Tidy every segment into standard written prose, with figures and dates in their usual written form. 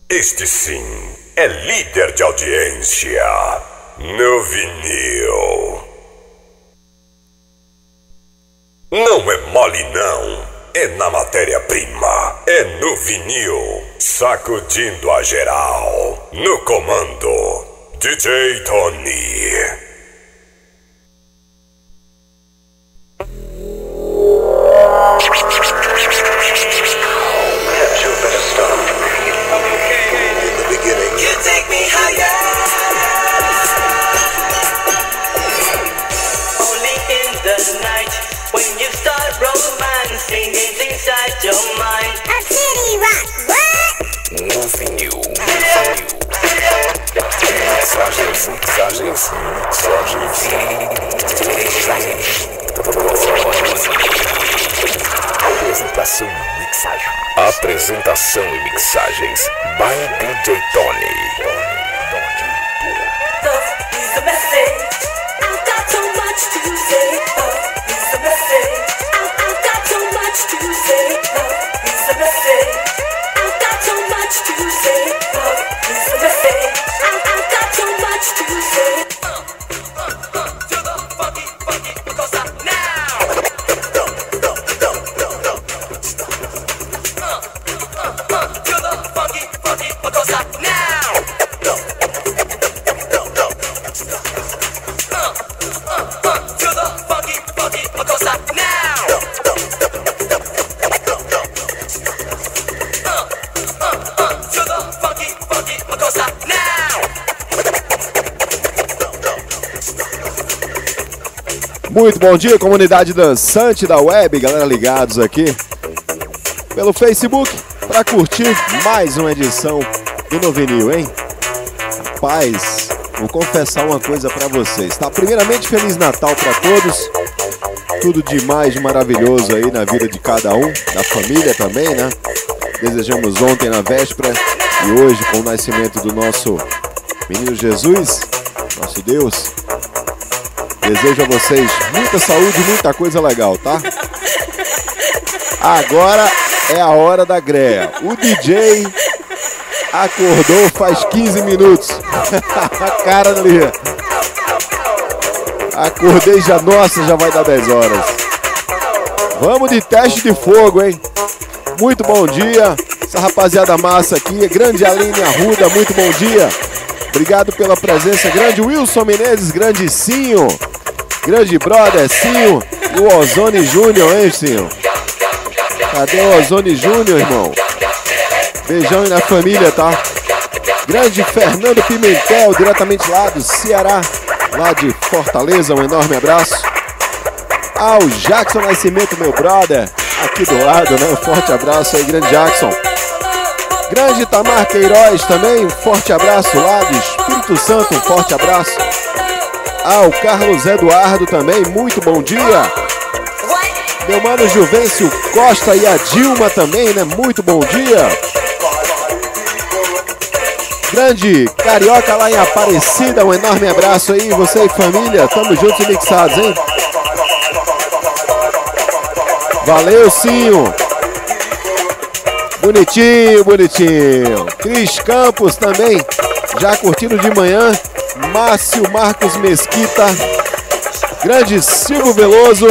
Este sim é líder de audiência no vinil. Não é mole não, é na matéria-prima, é no vinil, sacudindo a geral. No comando, DJ Tony. Apresentação e mixagens by DJ Tony. Muito bom dia, comunidade dançante da web, galera ligados aqui pelo Facebook para curtir mais uma edição do No Vinil, hein? Rapaz, vou confessar uma coisa para vocês, tá? Primeiramente, Feliz Natal para todos, tudo de mais de maravilhoso aí na vida de cada um, da família também, né? Desejamos ontem na véspera e hoje com o nascimento do nosso menino Jesus, nosso Deus. Desejo a vocês muita saúde e muita coisa legal, tá? Agora é a hora da greia. O DJ acordou faz 15 minutos. A cara ali. Acordei já, nossa, já vai dar 10 horas. Vamos de teste de fogo, hein? Muito bom dia. Essa rapaziada massa aqui. Grande Aline Arruda, muito bom dia. Obrigado pela presença. Grande Wilson Menezes, grande Cinho. Grande brother, Cinho. E o Ozone Júnior, hein, Cinho? Cadê o Ozone Júnior, irmão? Beijão aí na família, tá? Grande Fernando Pimentel, diretamente lá do Ceará, lá de Fortaleza, um enorme abraço. Ao Jackson Nascimento, meu brother, aqui do lado, né? Um forte abraço aí, grande Jackson. Grande Itamar Queiroz também, um forte abraço lá do Espírito Santo, um forte abraço. Ao Carlos Eduardo também, muito bom dia. Meu mano Juvencio Costa e a Dilma também, né? Muito bom dia. Grande Carioca lá em Aparecida, um enorme abraço aí, você e família, tamo juntos e mixados, hein? Valeu, Cinho. Bonitinho, bonitinho. Cris Campos também, já curtindo de manhã. Márcio Marcos Mesquita. Grande Silvio Veloso.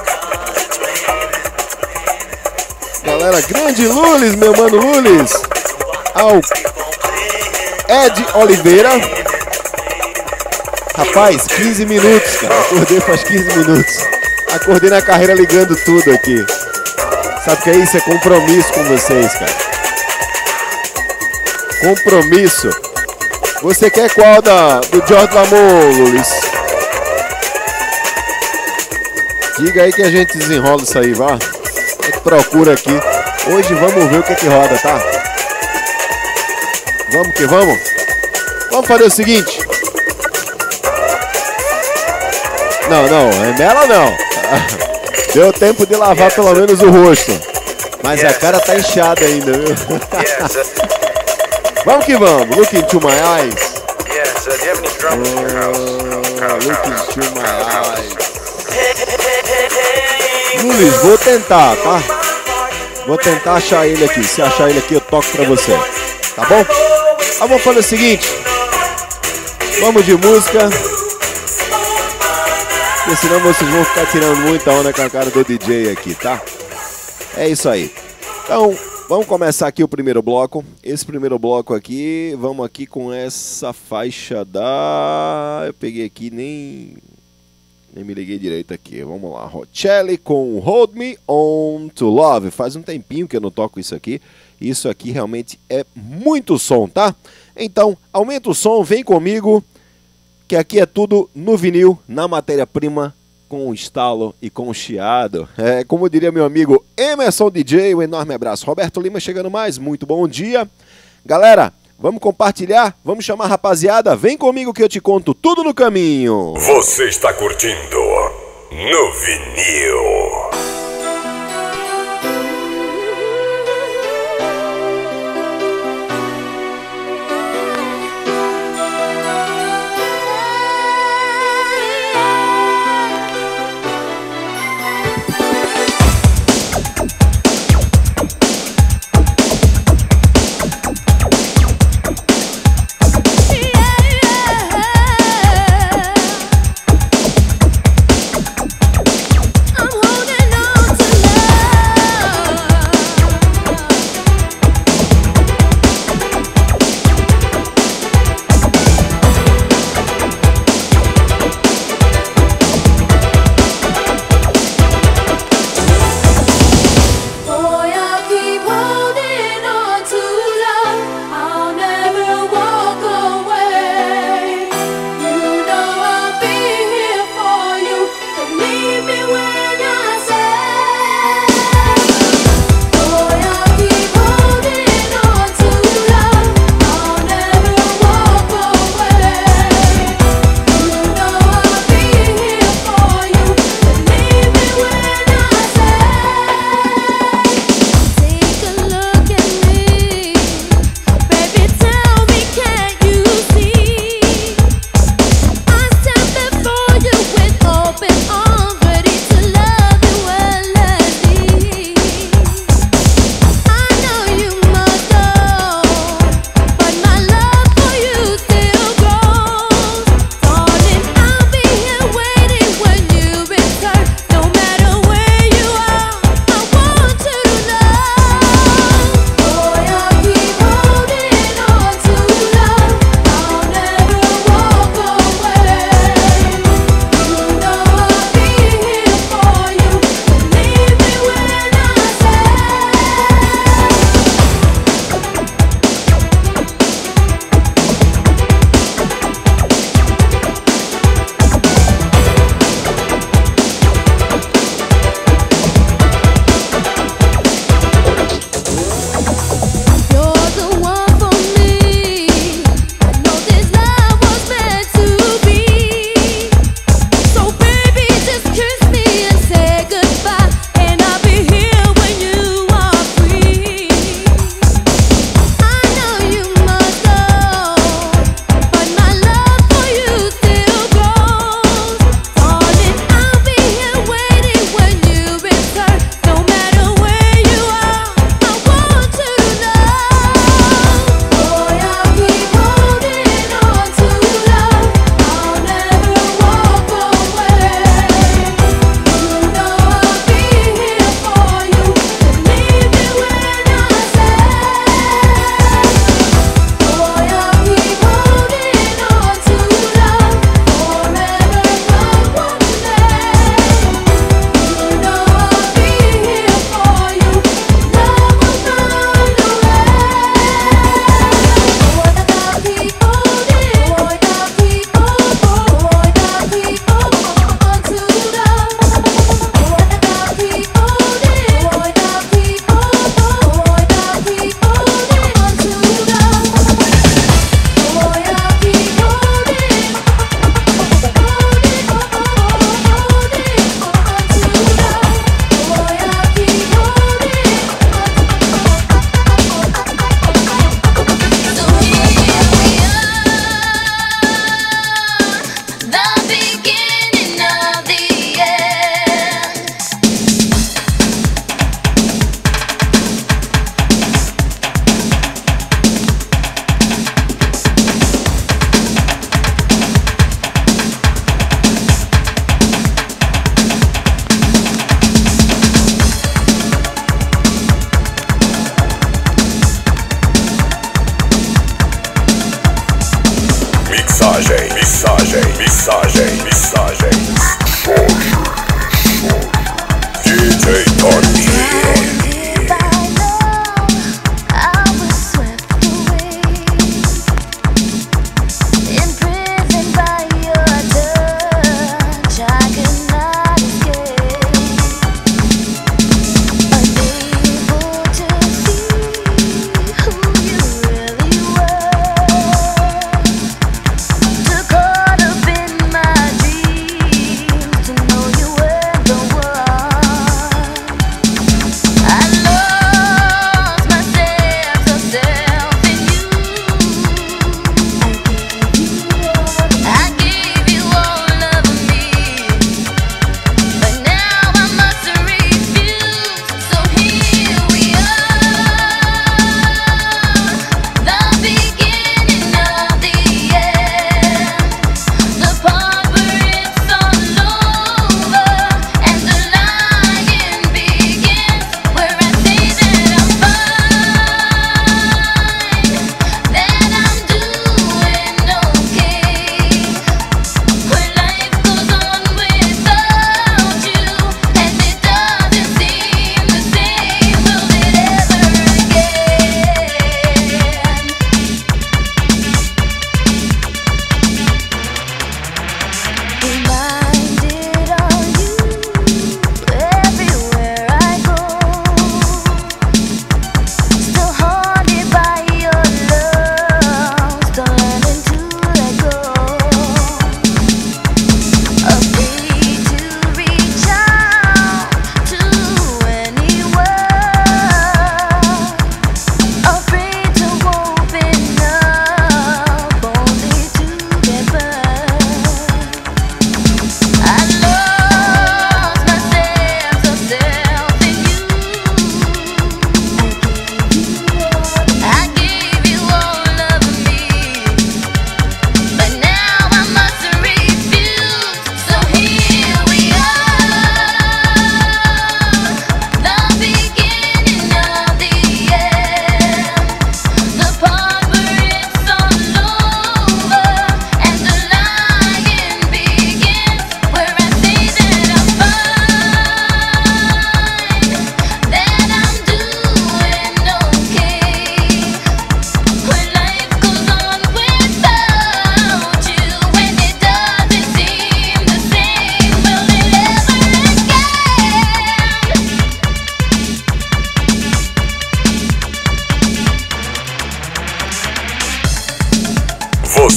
Galera, grande Lulis, meu mano Lulis. Ao Ed Oliveira. Rapaz, 15 minutos, cara. Acordei faz 15 minutos. Acordei na carreira ligando tudo aqui. Sabe o que é isso? É compromisso com vocês, cara. Compromisso. Você quer qual do George Lamour, Lulis? Diga aí que a gente desenrola isso aí, vá. A gente procura aqui. Hoje vamos ver o que roda, tá? Vamos que vamos. Vamos fazer o seguinte. Não, remela não. Deu tempo de lavar pelo menos o rosto. Mas a cara tá inchada ainda, viu? Vamos que vamos. Look into my eyes. Look into my eyes. Lulis, vou tentar, tá? Vou tentar achar ele aqui. Se achar ele aqui, eu toco pra você. Tá bom? vamos fazer o seguinte. Vamos de música. Porque senão vocês vão ficar tirando muita onda com a cara do DJ aqui, tá? É isso aí. Então, vamos começar aqui o primeiro bloco. Esse primeiro bloco aqui, vamos aqui com essa faixa da... Eu peguei aqui, nem me liguei direito aqui. Vamos lá, Rocelli com Hold Me On To Love. Faz um tempinho que eu não toco isso aqui. Isso aqui realmente é muito som, tá? Então, aumenta o som, vem comigo, que aqui é tudo no vinil, na matéria-prima, com o estalo e com o chiado. É, como diria meu amigo Emerson DJ, um enorme abraço. Roberto Lima chegando mais, muito bom dia. Galera, vamos compartilhar, vamos chamar a rapaziada, vem comigo que eu te conto tudo no caminho. Você está curtindo no vinil. I'm holding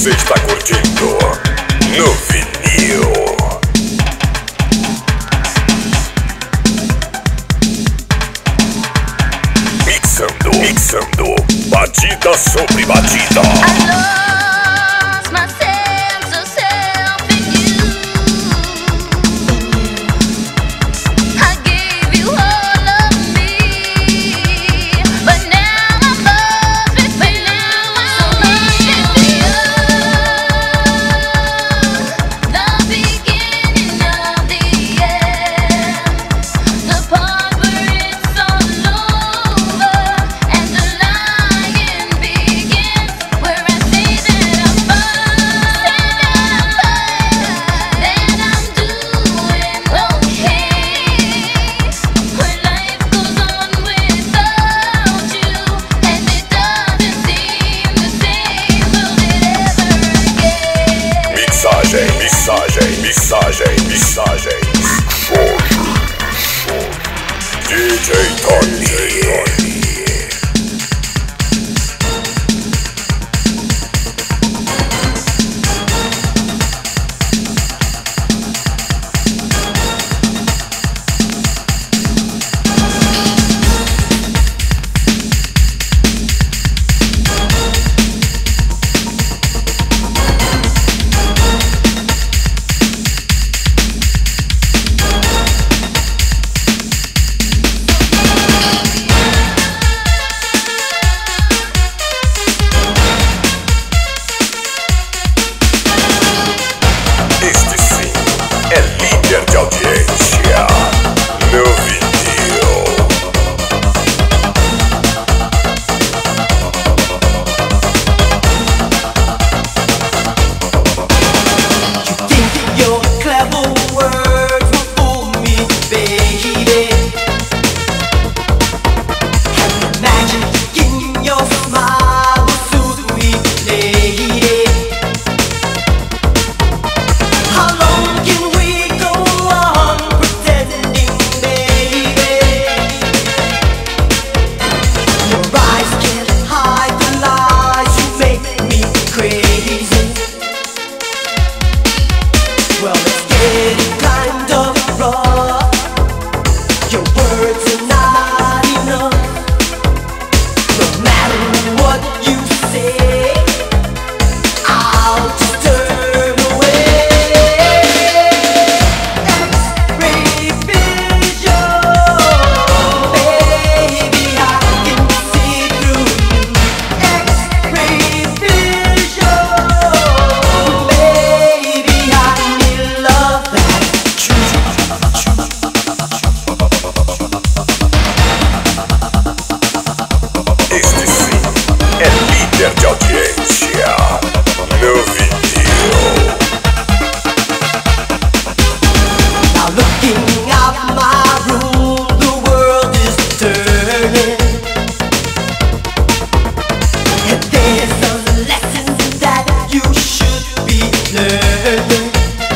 Você está curtindo no vinil. Mixando, batida sobre batida. Mixagem. DJ Tony. De audiência no vinil. Now looking out my room, the world is turning, and there's a lesson that you should be learning.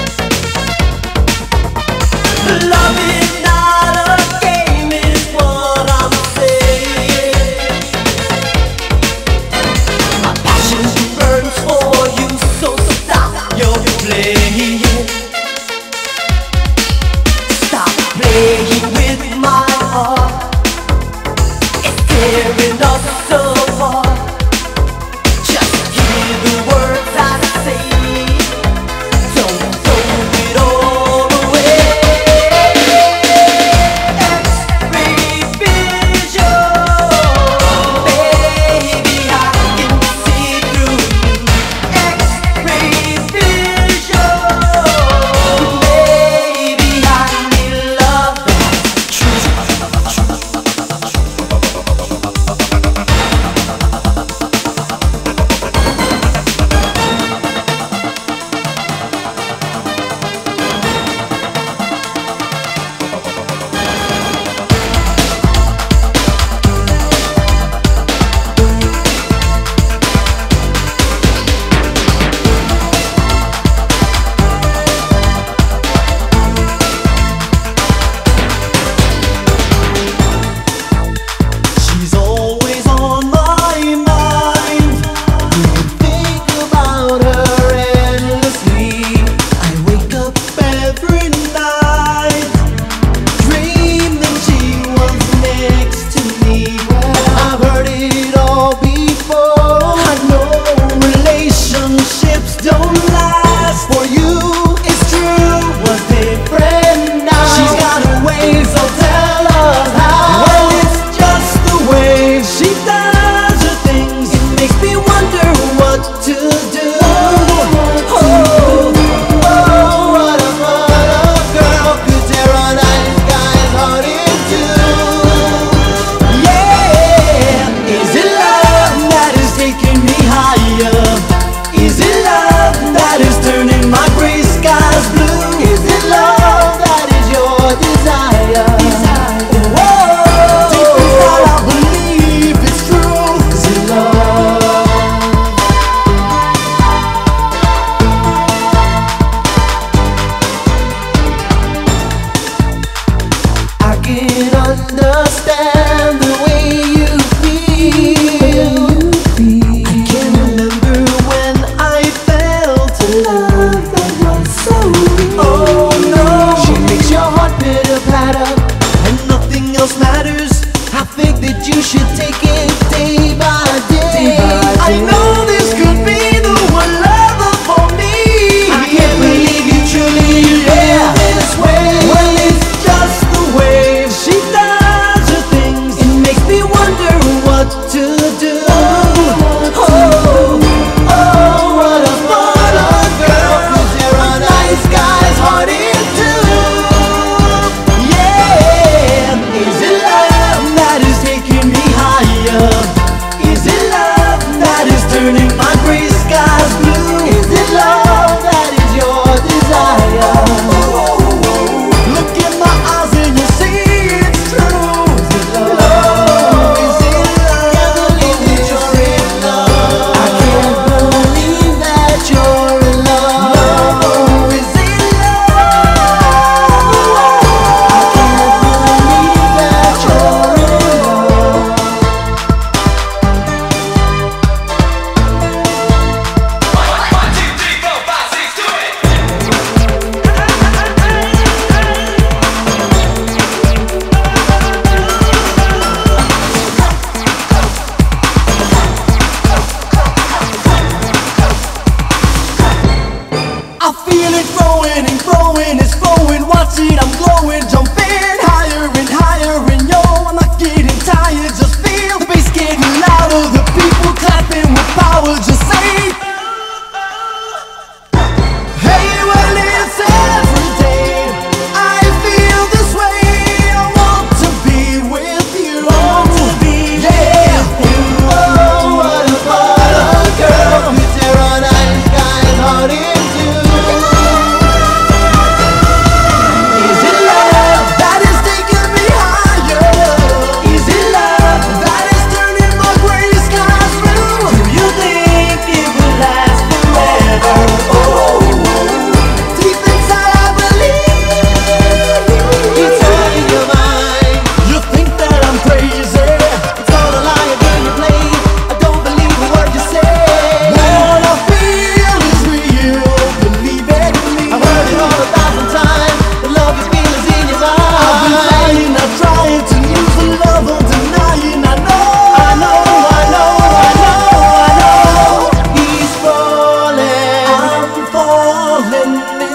Love is not a game, is what I'm saying. you should take it day by day. I know this could be the one lover for me. I can't believe you truly feel this way. Well, it's just the way she does her things. It makes me wonder what to do. Oh, what a fun girl. 'Cause you're a nice guy's heart in two. Yeah, is it love that is taking me higher? Is it love that is turning my gray skies blue? Is it love that is your desire? Look in my eyes and you'll see it's true. Is it love? Is it love? Can't believe that you're in love. I can't believe that you're in love. Is it love? I can't believe that you're in love. 1, 2, 3, 4, 5, 6, do it. I feel it growing and growing, it's flowing. Watch it, I'm glowing, jumping higher and higher. And yo, I'm not getting tired. Just feel the bass getting louder, the people clapping with power. Just say, hey, well, it's every day. I feel this way. I want to be with you. Yeah. Oh, what a girl. 'Cause you're a nice guy's heart in two. Is it love that is taking me higher? Is it love that is turning my gray skies blue? Do you think it will last forever? Oh, deep inside I believe it's all in your mind. You think that I'm crazy? It's all a lie again you play. I don't believe a word you say. What I feel is real. Believe it. I've heard it all 1,000 times. The love you feel is in your mind. I've been trying, not trying to lose the love I'm denying. I know. He's falling. I'm falling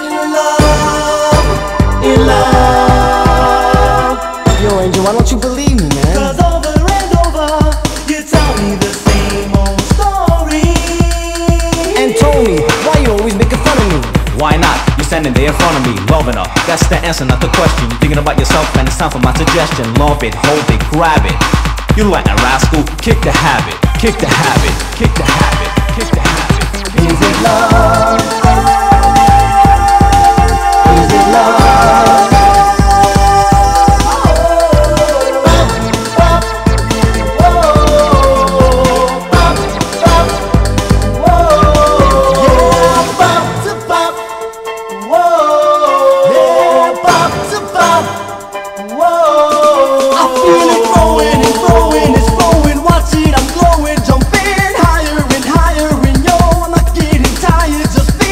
in love. Yo, Angel, why don't you believe me, man? 'Cause over and over, you tell me the same old story. And told me, why you always making fun of me? Why not? You're standing there in front of me, loving her. That's the answer, not the question. You're thinking about yourself, and it's time for my suggestion. Love it, hold it, grab it. You like a rascal, kick the habit, kick the habit, kick the habit, kick the habit. Is it love? Is it love? I feel it growing and growing, it's flowing. Watch it, I'm glowing, jumping higher and higher. And yo, I'm not getting tired. Just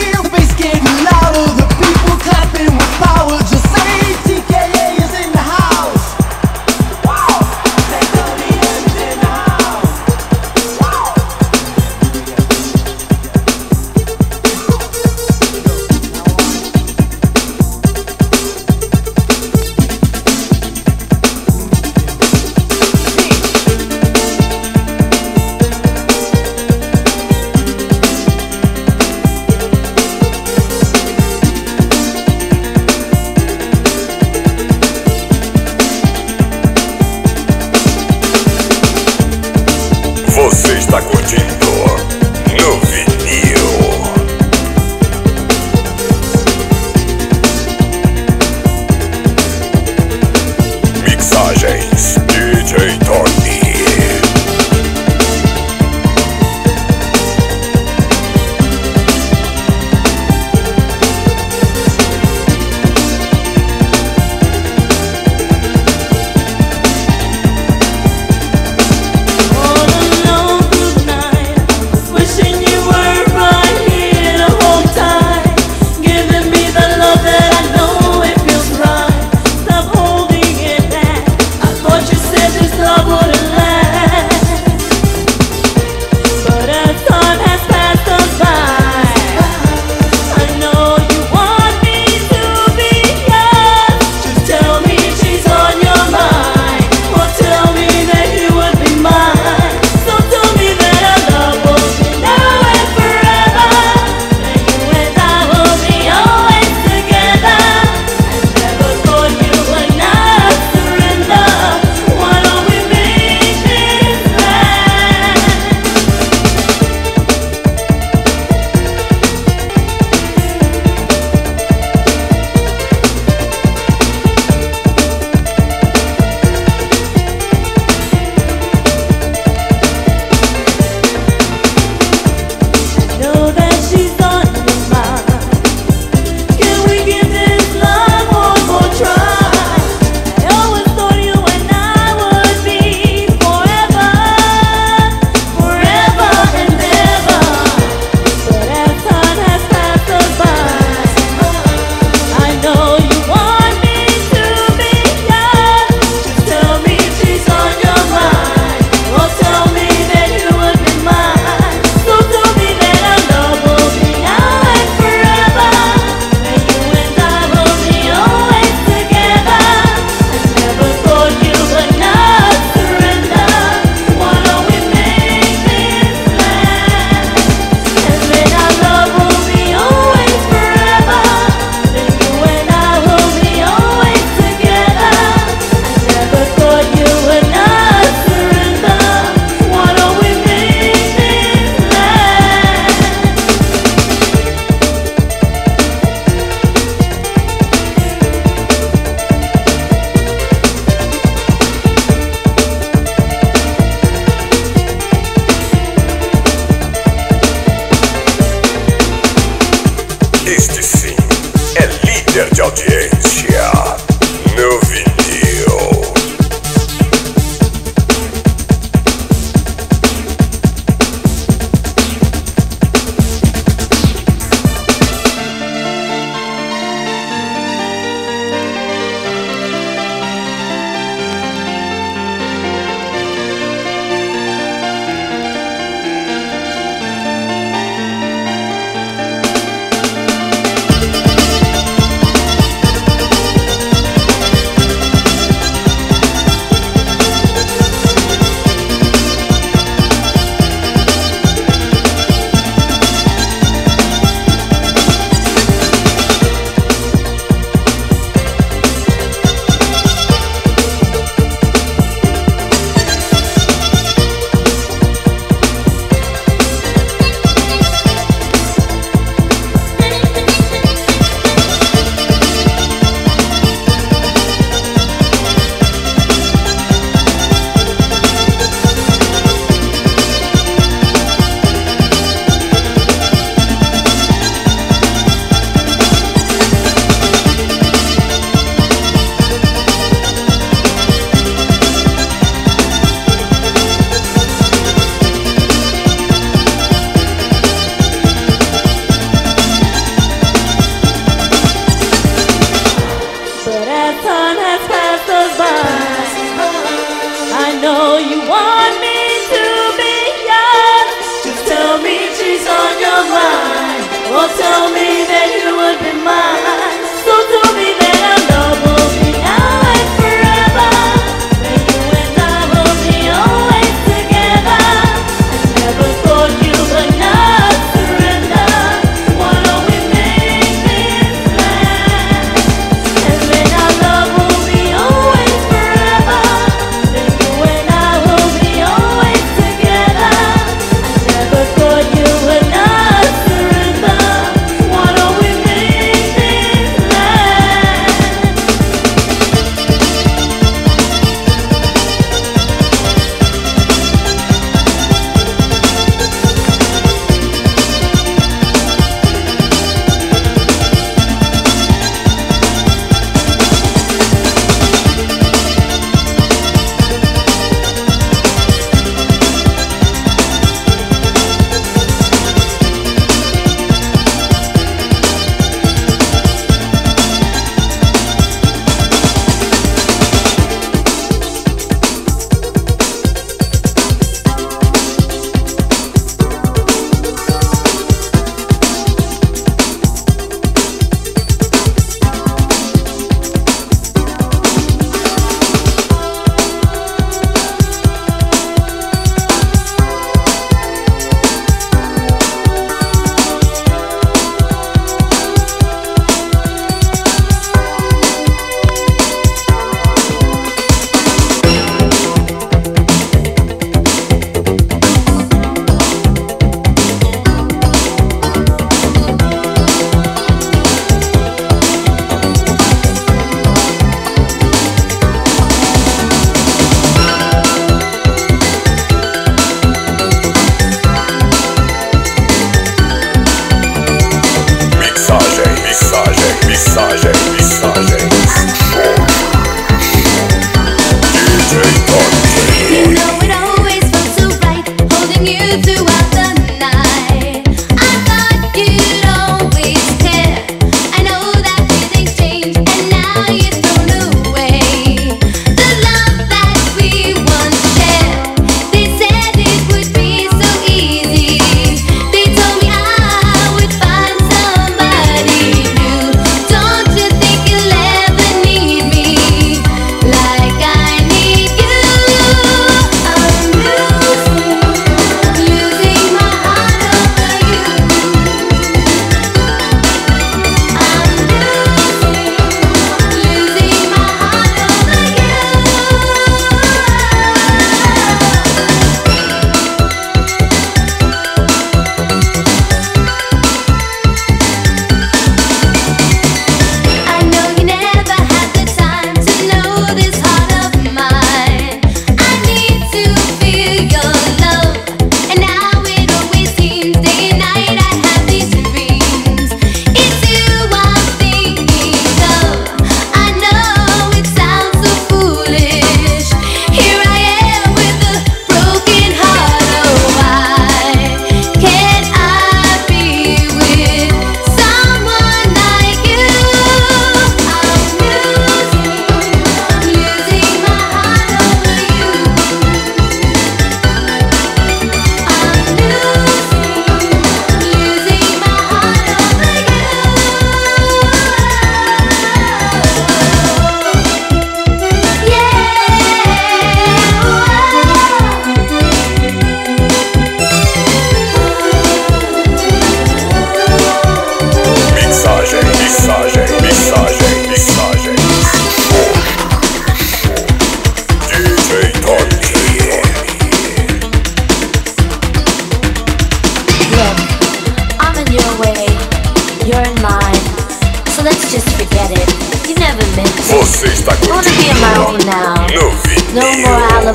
audiência no vinil.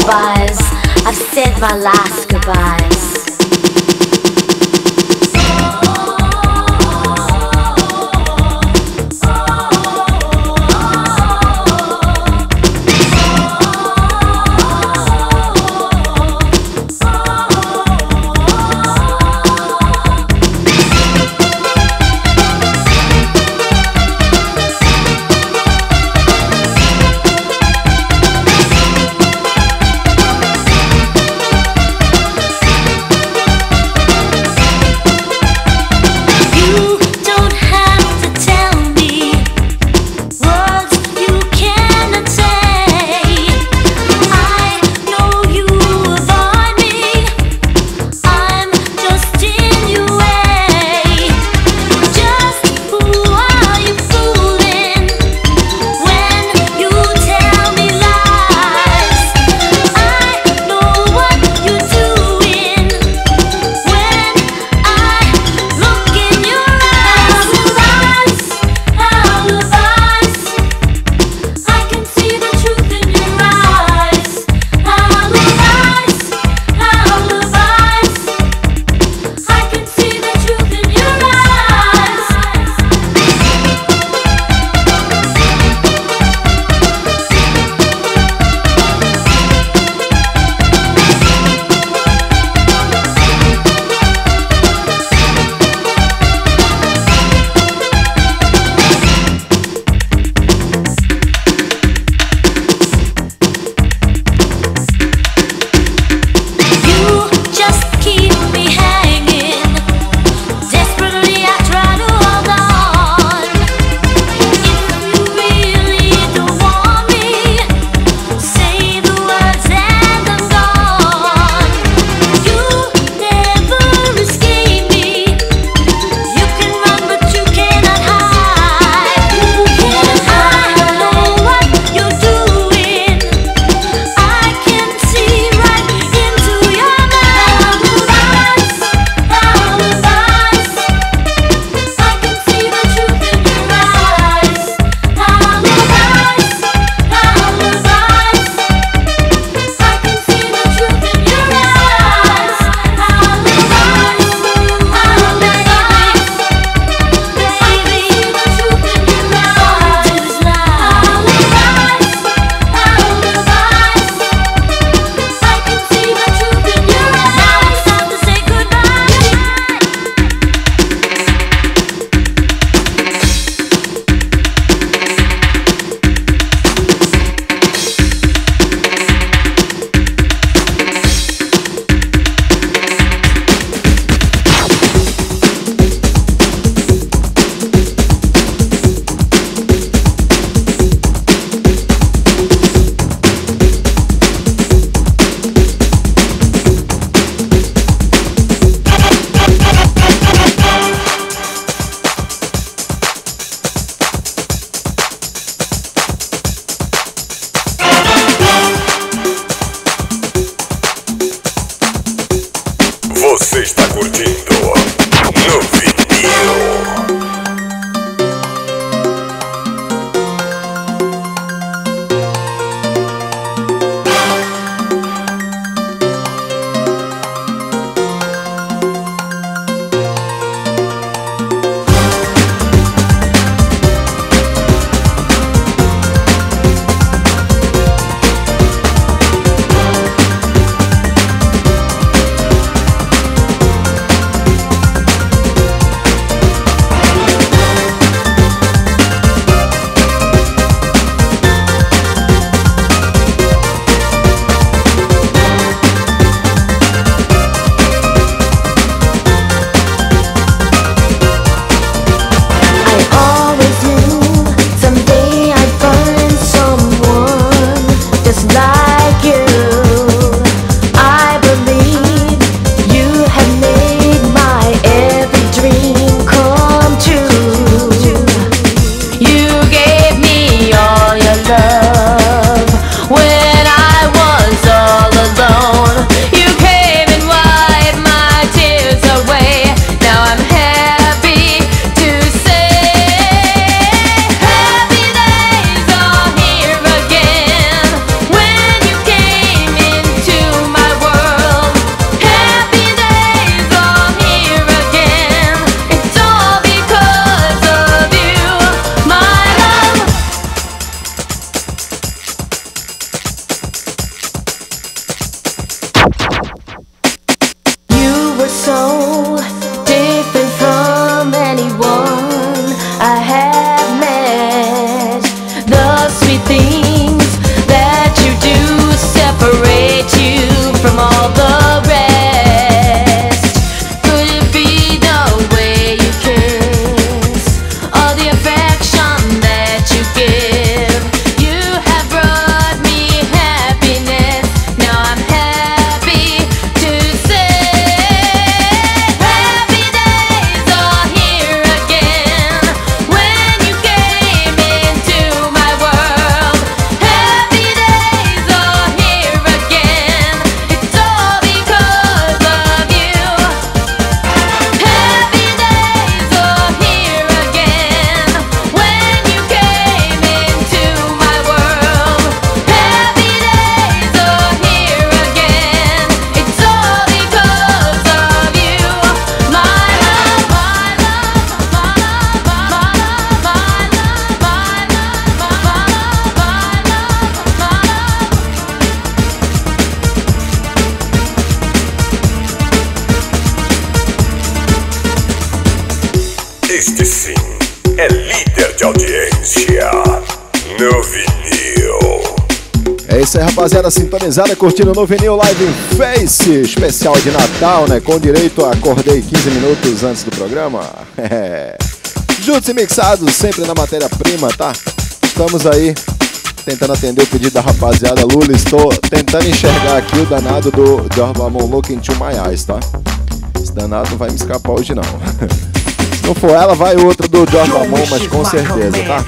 goodbyes. I've said my last goodbyes. Este sim é líder de audiência no vinil. É isso aí, rapaziada, sintonizada, curtindo no Vinil Live em Face, especial de Natal, né? Com direito a acordei 15 minutos antes do programa. Juntos e mixados, sempre na matéria-prima, tá? Estamos aí tentando atender o pedido da rapaziada. Lula, estou tentando enxergar aqui o danado do George Lamont Look into My Eyes, tá? Esse danado não vai me escapar hoje, não. Se não for ela, vai outra do George Lamont, mas com certeza, tá?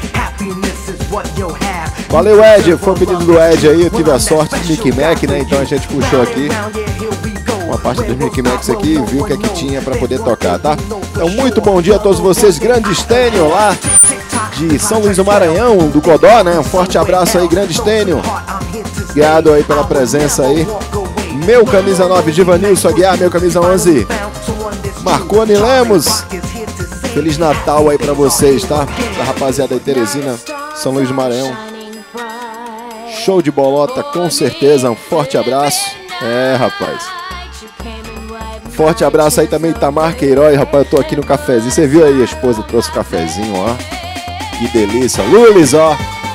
Valeu, Ed, foi o pedido do Ed aí, eu tive a sorte do Mickey Mac, né? Então a gente puxou aqui uma parte dos Mickey Macs aqui e viu o que é que tinha pra poder tocar, tá? Então, muito bom dia a todos vocês, grande Stênio lá de São Luís do Maranhão, do Godó, né? Um forte abraço aí, grande Stênio. Obrigado aí pela presença aí. Meu camisa 9, Givanilson Aguiar, meu camisa 11, Marconi Lemos. Feliz Natal aí pra vocês, tá? Da rapaziada aí, Teresina, São Luís do Maranhão. Show de bolota, com certeza. Um forte abraço. É, rapaz. Forte abraço aí também, Itamar Queiroz. Rapaz, eu tô aqui no cafezinho. Você viu aí, a esposa trouxe o cafezinho, ó. Que delícia. Lulis, ó.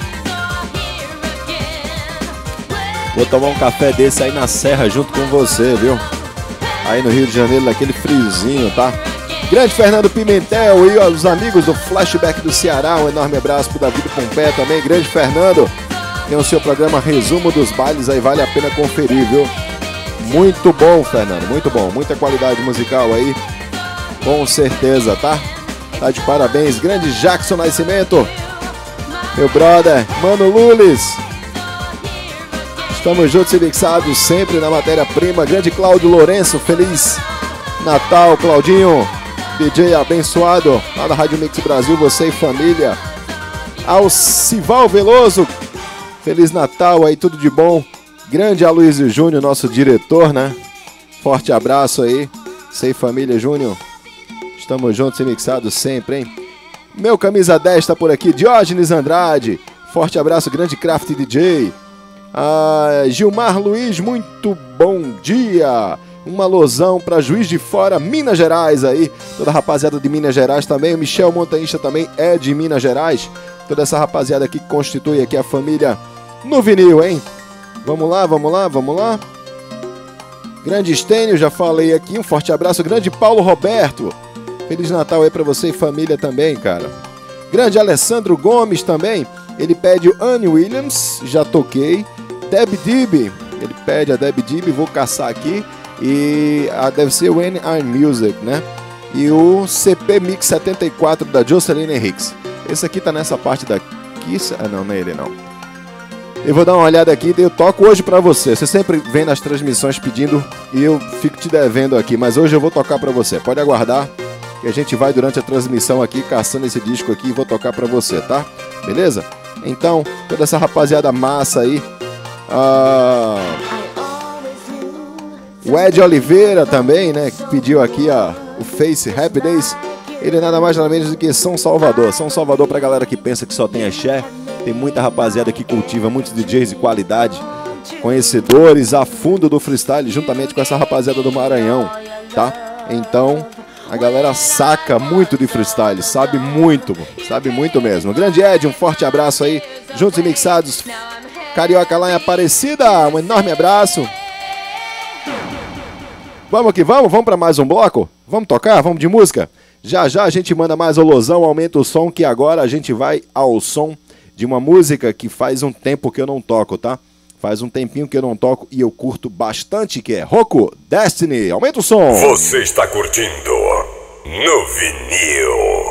Vou tomar um café desse aí na serra junto com você, viu? Aí no Rio de Janeiro, naquele friozinho, tá? Grande Fernando Pimentel e os amigos do Flashback do Ceará. Um enorme abraço pro David Pompé também. Grande Fernando. Tem o seu programa Resumo dos Bailes aí, vale a pena conferir, viu? Muito bom, Fernando, muito bom. Muita qualidade musical aí, com certeza, tá? Tá de parabéns. Grande Jackson Nascimento, meu brother, Mano Lulis. Estamos juntos e mixados sempre na matéria-prima. Grande Cláudio Lourenço, feliz Natal, Claudinho. DJ abençoado, lá da Rádio Mix Brasil, você e família. Alcival Veloso, Feliz Natal aí, tudo de bom. Grande Aloysio Júnior, nosso diretor, né? Forte abraço aí. Sei família, Júnior. Estamos juntos e mixados sempre, hein? Meu camisa 10 tá por aqui, Diógenes Andrade. Forte abraço, grande Craft DJ. Gilmar Luiz, muito bom dia. Uma alusão para Juiz de Fora, Minas Gerais aí. Toda a rapaziada de Minas Gerais também. O Michel Montanhista também é de Minas Gerais. Toda essa rapaziada aqui que constitui aqui a família no vinil, hein? Vamos lá, vamos lá, vamos lá. Grande Stênio, já falei aqui. Um forte abraço. Grande Paulo Roberto. Feliz Natal aí pra você e família também, cara. Grande Alessandro Gomes também. Ele pede o Annie Williams. Já toquei. Deb Dib. Ele pede a Deb Dib. Vou caçar aqui. E deve ser o N.I. Music, né? E o CP Mix 74 da Jocelyn Henriques. Esse aqui tá nessa parte daqui. Não, não é ele não. Eu vou dar uma olhada aqui e eu toco hoje pra você. Você sempre vem nas transmissões pedindo e eu fico te devendo aqui, mas hoje eu vou tocar pra você. Pode aguardar que a gente vai durante a transmissão aqui caçando esse disco aqui e vou tocar pra você, tá? Beleza? Então, toda essa rapaziada massa aí. O Ed Oliveira também, né? Que pediu aqui o Face Happy Days. Ele é nada mais nada menos do que São Salvador. São Salvador pra galera que pensa que só tem axé. Tem muita rapaziada que cultiva, muitos DJs de qualidade, conhecedores a fundo do freestyle, juntamente com essa rapaziada do Maranhão, tá? Então, a galera saca muito de freestyle, sabe muito mesmo. Grande Ed, um forte abraço aí, juntos e mixados. Carioca lá em Aparecida, um enorme abraço. Vamos que vamos para mais um bloco? Vamos tocar? Vamos de música? Já já a gente manda mais olosão, aumenta o som, que agora a gente vai ao som de uma música que faz um tempo que eu não toco, tá? Faz um tempinho que eu não toco e eu curto bastante, que é Rocco Destiny. Aumenta o som. Você está curtindo no vinil.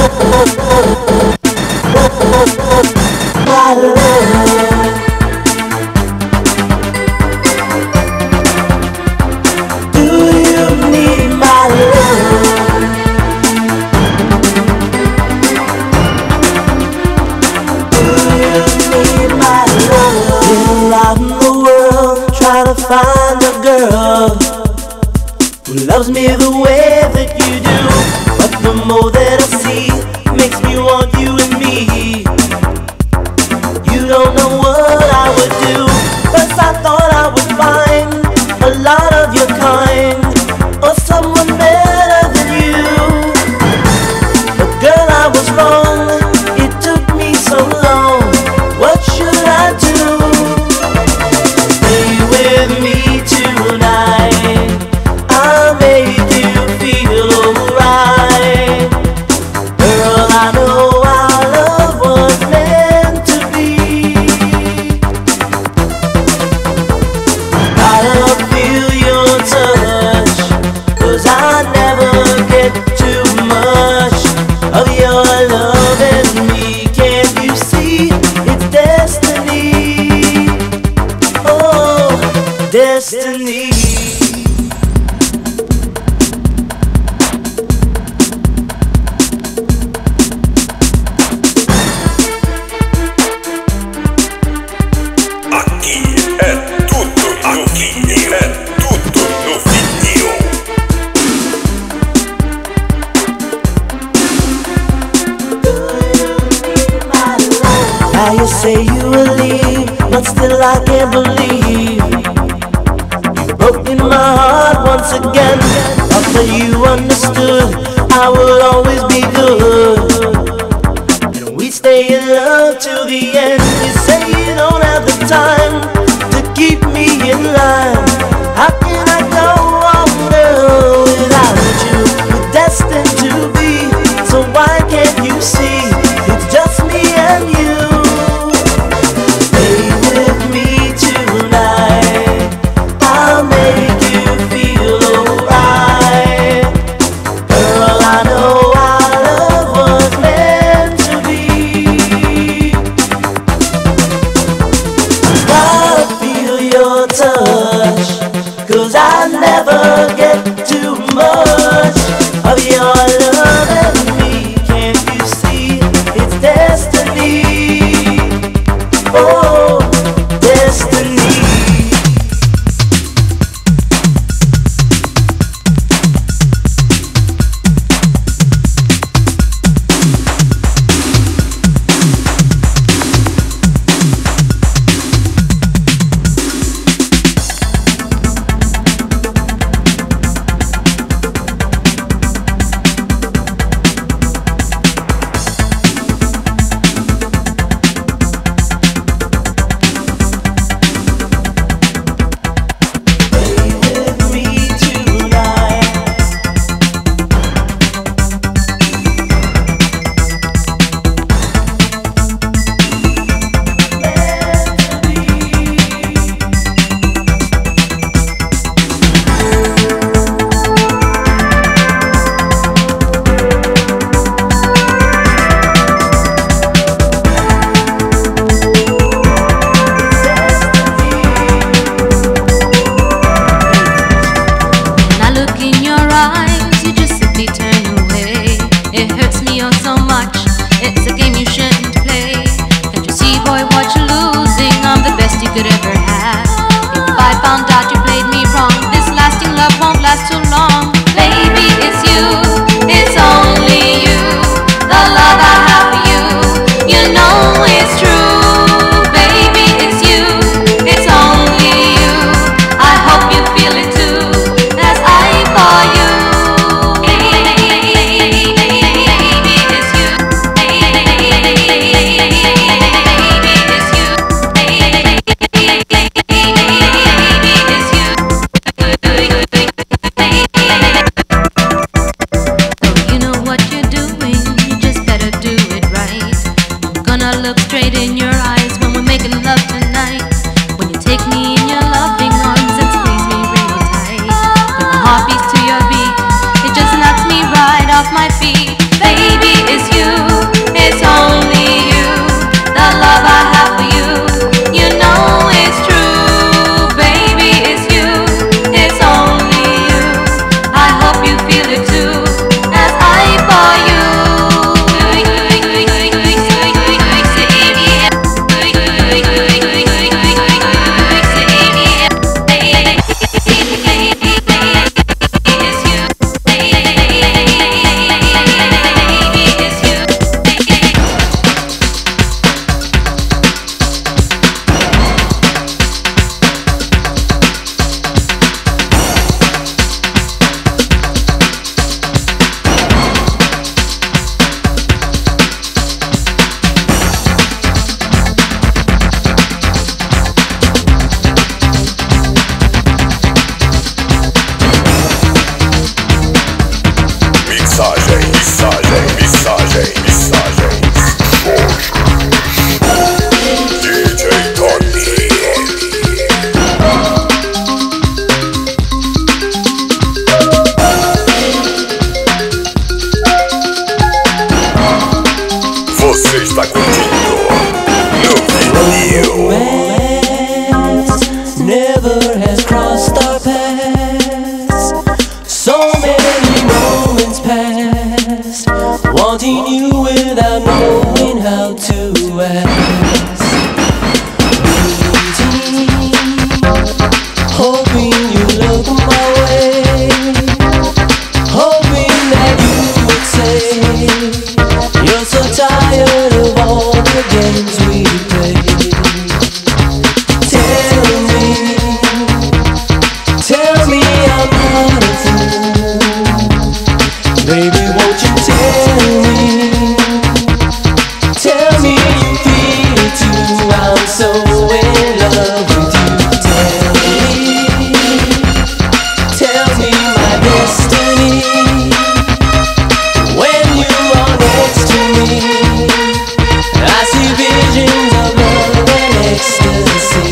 Find a girl who loves me the way that you do. But the more that I see makes me want you and me. You don't know what I would do, 'cause I thought I would find a lot of your kind, or someone better than you. But girl, I was wrong, it took me so long. What should I do? Stay with me tonight, I'll make you feel alright. Girl, I know our love was meant to be. Gotta feel your touch, 'cause I never get too much of your love and me. Can't you see it's destiny? Oh, destiny. Aqui é tudo no vinil. É tudo no vinil. Now you say you will leave, but still I can't believe you've broken my heart once again. After you understood I will always be good, and we stay in love till the end. You say you don't have the time to keep me in line. How can I go on, girl, without you? We're destined to be, so why can't you see it's just me and you? Stay with me tonight, I'll make you feel alright. Girl, I know our love was meant to be. Gotta feel your touch, 'cause I never get too much of your love and me. Can't you see it's destiny? Oh, destiny. heartbeats to your beat. It just knocks me right off my feet. Baby, it's you. romance never has crossed our paths. So many moments passed, wanting you without knowing how to ask. Hoping you look my way, hoping that you would say you're so tired of all the games we play. Tell me I'm not a fool. Baby, won't you tell me you feel it too. I'm so in love with you. Tell me my destiny. When you are next to me, I see visions of love and ecstasy.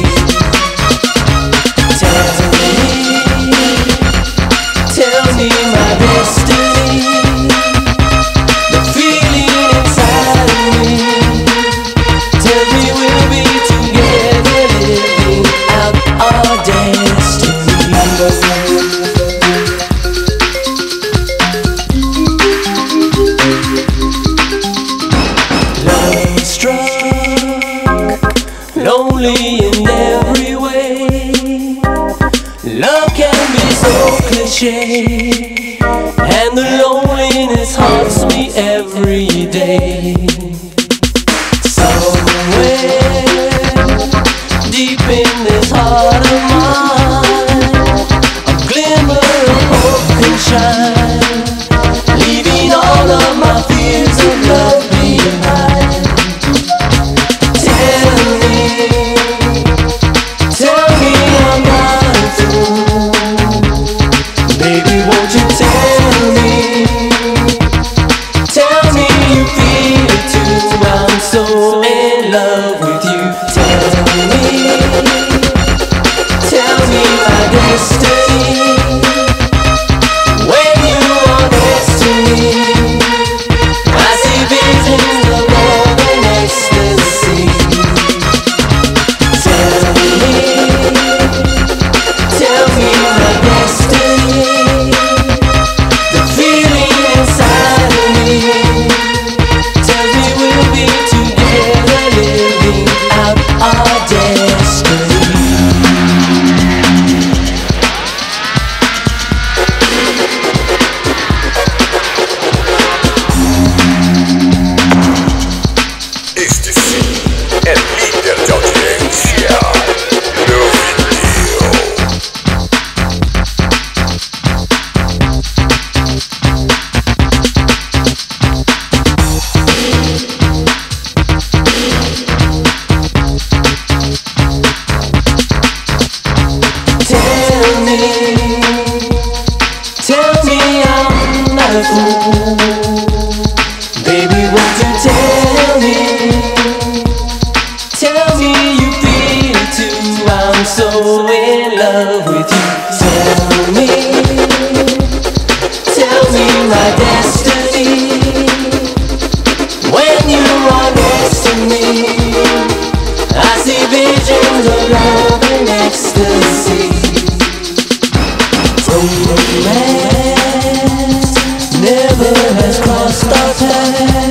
Tell me my destiny. The feeling inside of me tells me we'll be together, living out our destiny. Love struck, lonely in every way. Love can be so cliche, and the loneliness haunts me every day. Somewhere deep in this heart of mine, a glimmer of hope can shine, leaving all of my fears of love behind. Tell me I'm not a fool. Baby, won't you tell me you feel it too. I'm so in love with you. Tell me my destiny. When you are next to me, I see visions of love and ecstasy. Tell me my destiny. The feeling inside of me tells me we'll be together, living out our destiny. Este sim é líder de audiência no vinil. Tell me I'm not a fool. Baby, won't you tell me you feel it too. I'm so in love with you. Tell me my destiny. When you are next to me, I see visions of love and ecstasy. Romance never has crossed our path.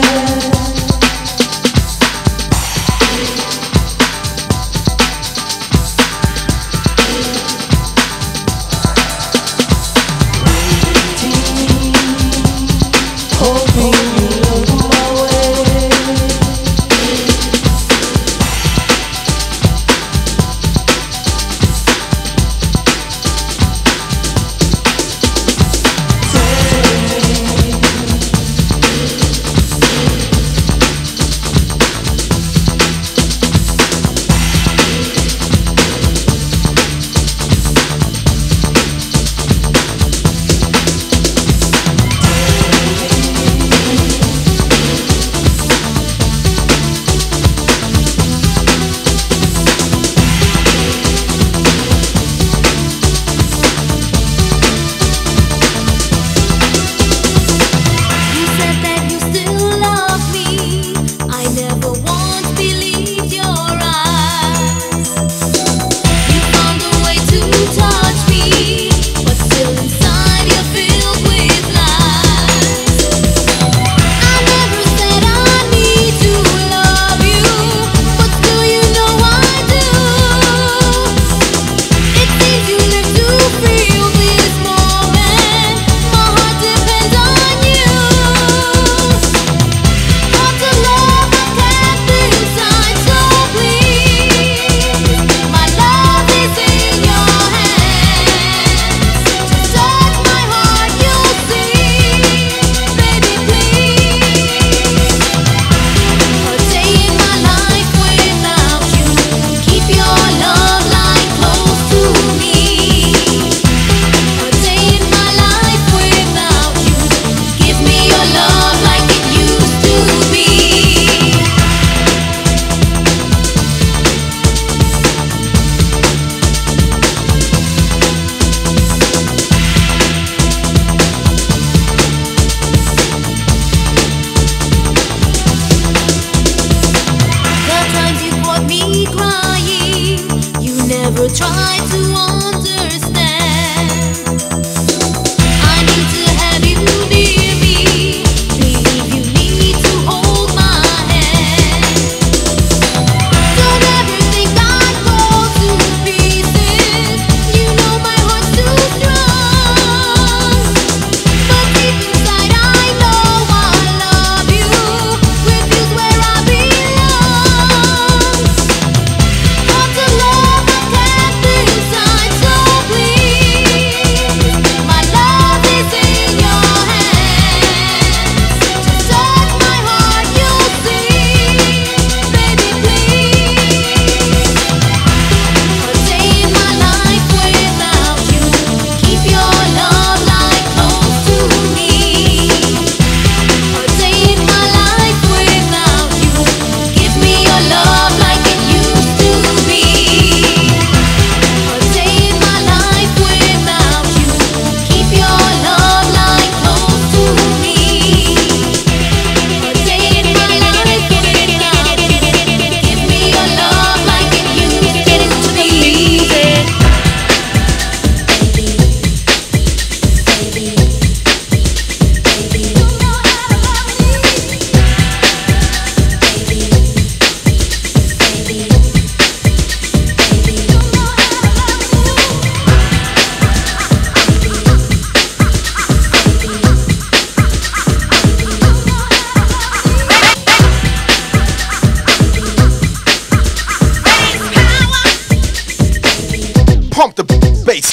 Pump the bass.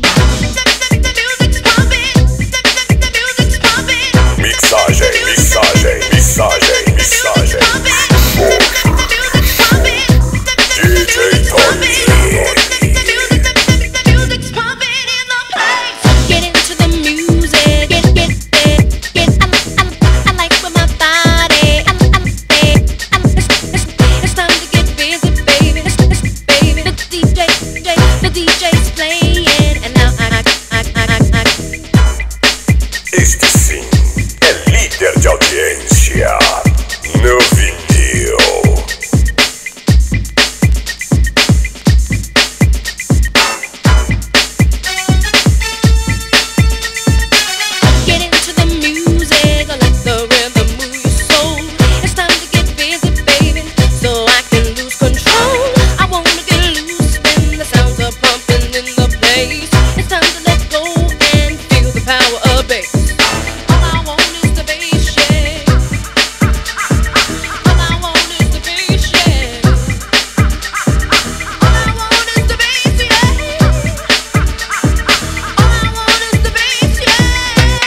Mixagem, mixagem, mixagem, mixagem. DJ Tony. Get into the music. I like with my body. It's time to get busy, baby. The DJ's playing, and now I. Este sim é líder de audiência no vinil. Get into the music, let the rhythm move your soul. It's time to get busy, baby, so I can lose control. I wanna get loose when the sounds are pumping in the place. It's time to let go and feel the power of bass. All I want is the bass, yeah. All I want is the bass, yeah. All I want is the bass, yeah. All I want is the bass, yeah.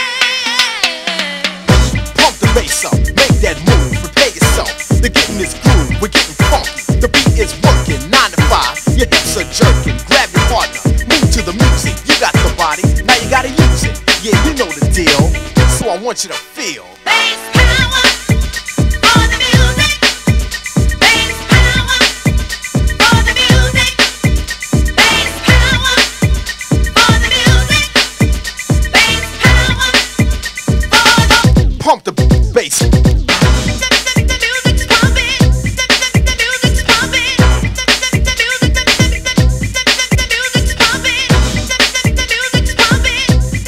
Pump the bass up, make that move, prepare yourself. They're getting this groove, we're getting funky. The beat is working, 9 to 5. Your hips are jerking, grab your partner, move to the music. You got the body, now you gotta use it. Yeah, you know the deal, so I want you to feel. Bass power for the music. Bass power for the music. Bass power for the music. Bass power for the. Pump the bass. The music's pumping. The music's pumping. The music's pumping. The music's pumping. The music's pumping.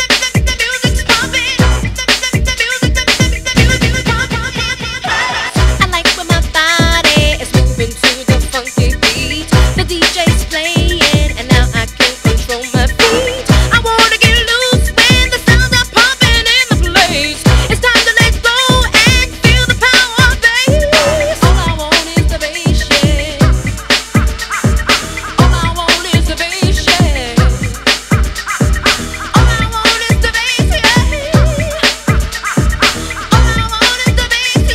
I like when my body is moving to the funky beat. The DJ's playing, and now I can't control my feet. I wanna get loose when the sounds are pumping in the place. It's time to let go and feel the power of bass. All I want is the bass, yeah. All I want is the bass, yeah. All I want is the bass, yeah. All I want is the bass,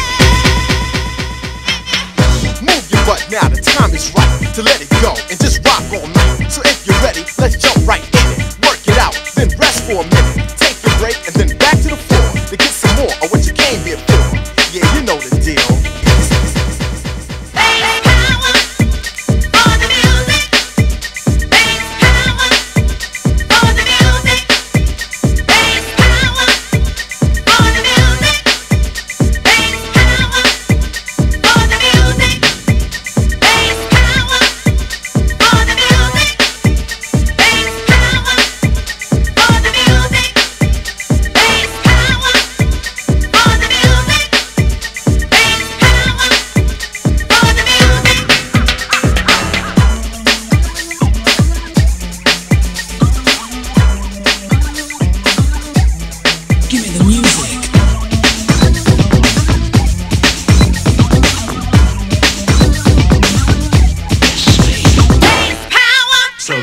yeah. Move your butt now, the time is right to let it go and just rock all night. So if you're ready, let's jump right in it. Work it out, then rest for a minute. Take a break and then back to the floor to get some more of what you came here for. Yeah, you know the deal. Bass power for the music. Bass power for the music. Bass power for the music. Bass power for the music. Bass power for the music.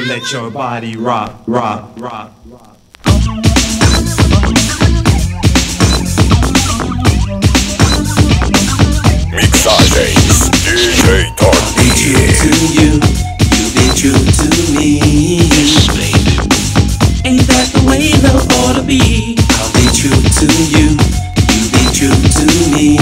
let your body rock, rock, rock. Mixagens DJ Tony. To you, you be true to me. Ain't that the way love ought to be? I'll be true to you, you be true to me.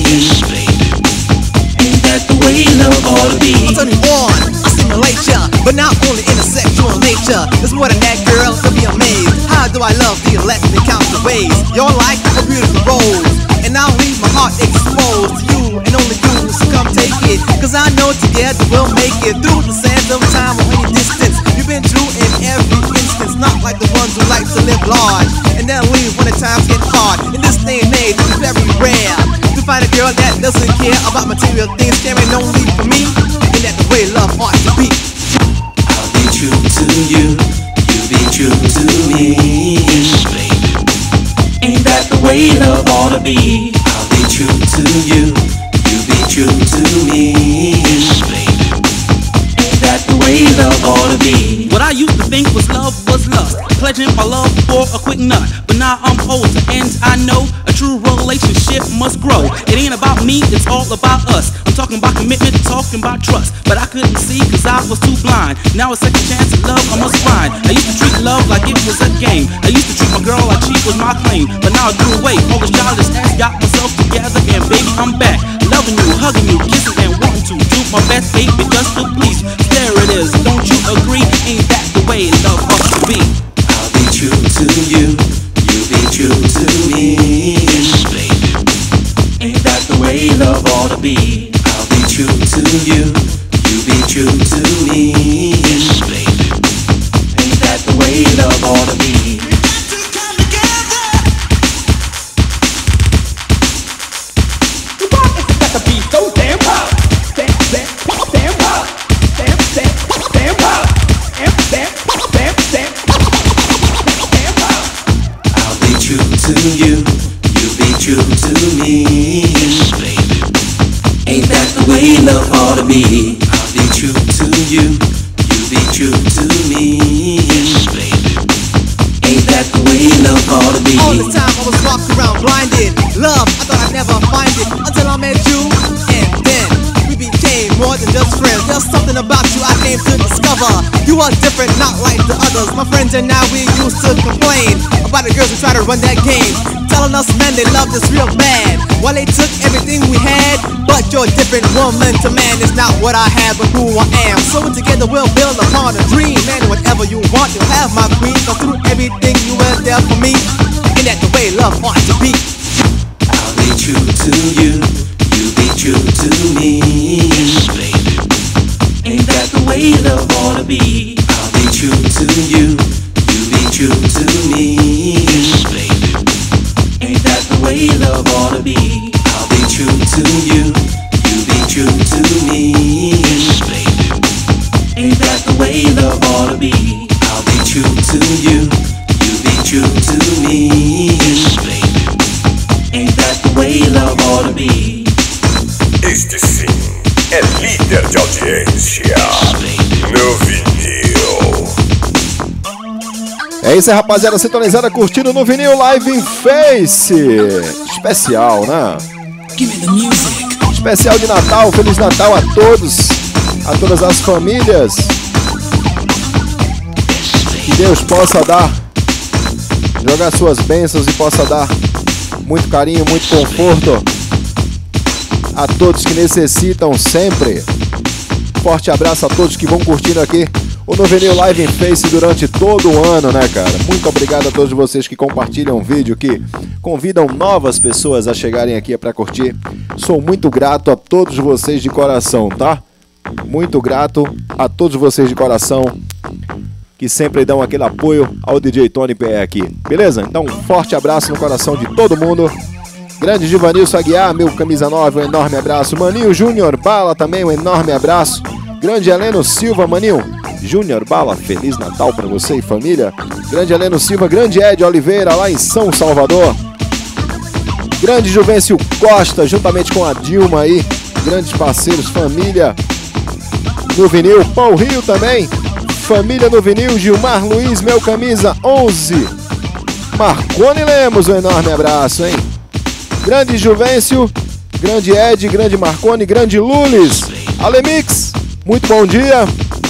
Ain't that the way love ought to be? I'm turning on, I stimulate ya, but not only in a sexual nature. There's more than that, girl, you'll be amazed. How do I love the electric count the ways? You're like a beautiful rose, and I'll leave my heart exposed to you, and only you, so come take it. Cause I know together we'll make it through the sands of time or any distance. You've been true in every instance, not like the ones who like to live large and then leave when the times get hard. In this day and age, it's very rare to find a girl that doesn't care about material things, caring only for me. And that's the way love ought to be. I'll be true to you, you be true to me. Ain't that the way love ought to be? I'll be true to you, you be true to me. Ain't that the way love ought to be? What I used to think was lust, pledging my love for a quick nut. But now I'm older and I know a true relationship must grow. It ain't about me, it's all about us. I'm talking about commitment, talking about trust. But I couldn't see cause I was too blind. Now a second chance at love I must find. I used to treat love like it was a game. I used to treat my girl like she was my claim. But now I grew away, all this childish ass, got myself together, and baby I'm back. Loving you, hugging you, kissing and wanting to do my best, baby, just to please. There it is, don't you agree? Ain't that the way love ought to be? I'll be true to you, you be true to me. Ain't that the way love ought to be? I'll be true to you, you be true to me. Ain't that the way love ought to be? So damn hot, damn hot, damn hot, damn hot. I'll be true to you, you be true to me. Ain't that the way love ought to be? I'll be true to you, you be true to me. Ain't that the way love ought to be? All the time I was walking around blinded. Love, I thought I'd never find it until I met you. And then we became more than just friends. There's something about you I came to discover. You are different, not like the others. My friends and I, we used to complain about the girls who try to run that game, telling us men they love this real bad, while they took everything we had. But you're different, woman to man. It's not what I have, but who I am. So together we'll build upon a dream. And whatever you want, you'll have my queen. Cause through everything you were there for me. And that's the way love ought to be. I'll be true to you, you be true to me. Ain't that the way love ought to be? I'll be true to you, you be true to me. Ain't that the way love ought to be? I'll be true to you, you be true to me. Ain't that the way love ought to be? I'll be true to you, you be true to me. Ain't that the way love ought to be? Este sim é líder de audiência no vinil. É isso aí, rapaziada, sintonizada, curtindo no vinil Live em Face. Especial, né? Especial de Natal, Feliz Natal a todos, a todas as famílias. Que Deus possa jogar suas bênçãos e possa dar muito carinho, muito conforto a todos que necessitam sempre. Forte abraço a todos que vão curtindo aqui o Novinil Live em Face durante todo o ano, né, cara? Muito obrigado a todos vocês que compartilham o vídeo, que convidam novas pessoas a chegarem aqui para curtir. Sou muito grato a todos vocês de coração, tá? Muito grato a todos vocês de coração que sempre dão aquele apoio ao DJ Tony PR aqui, beleza? Então, um forte abraço no coração de todo mundo. Grande Givanilson Aguiar, meu camisa 9, um enorme abraço. Maninho Júnior Bala também, um enorme abraço. Grande Heleno Silva, Maninho Júnior Bala, Feliz Natal pra você e família. Grande Heleno Silva, grande Ed Oliveira lá em São Salvador. Grande Juvencio Costa, juntamente com a Dilma aí, grandes parceiros, família no vinil. Pão Rio também, família no vinil, Gilmar Luiz, meu camisa 11. Marconi Lemos, um enorme abraço, hein? Grande Juvencio, grande Ed, grande Marconi, grande Lulis. Alemix, muito bom dia.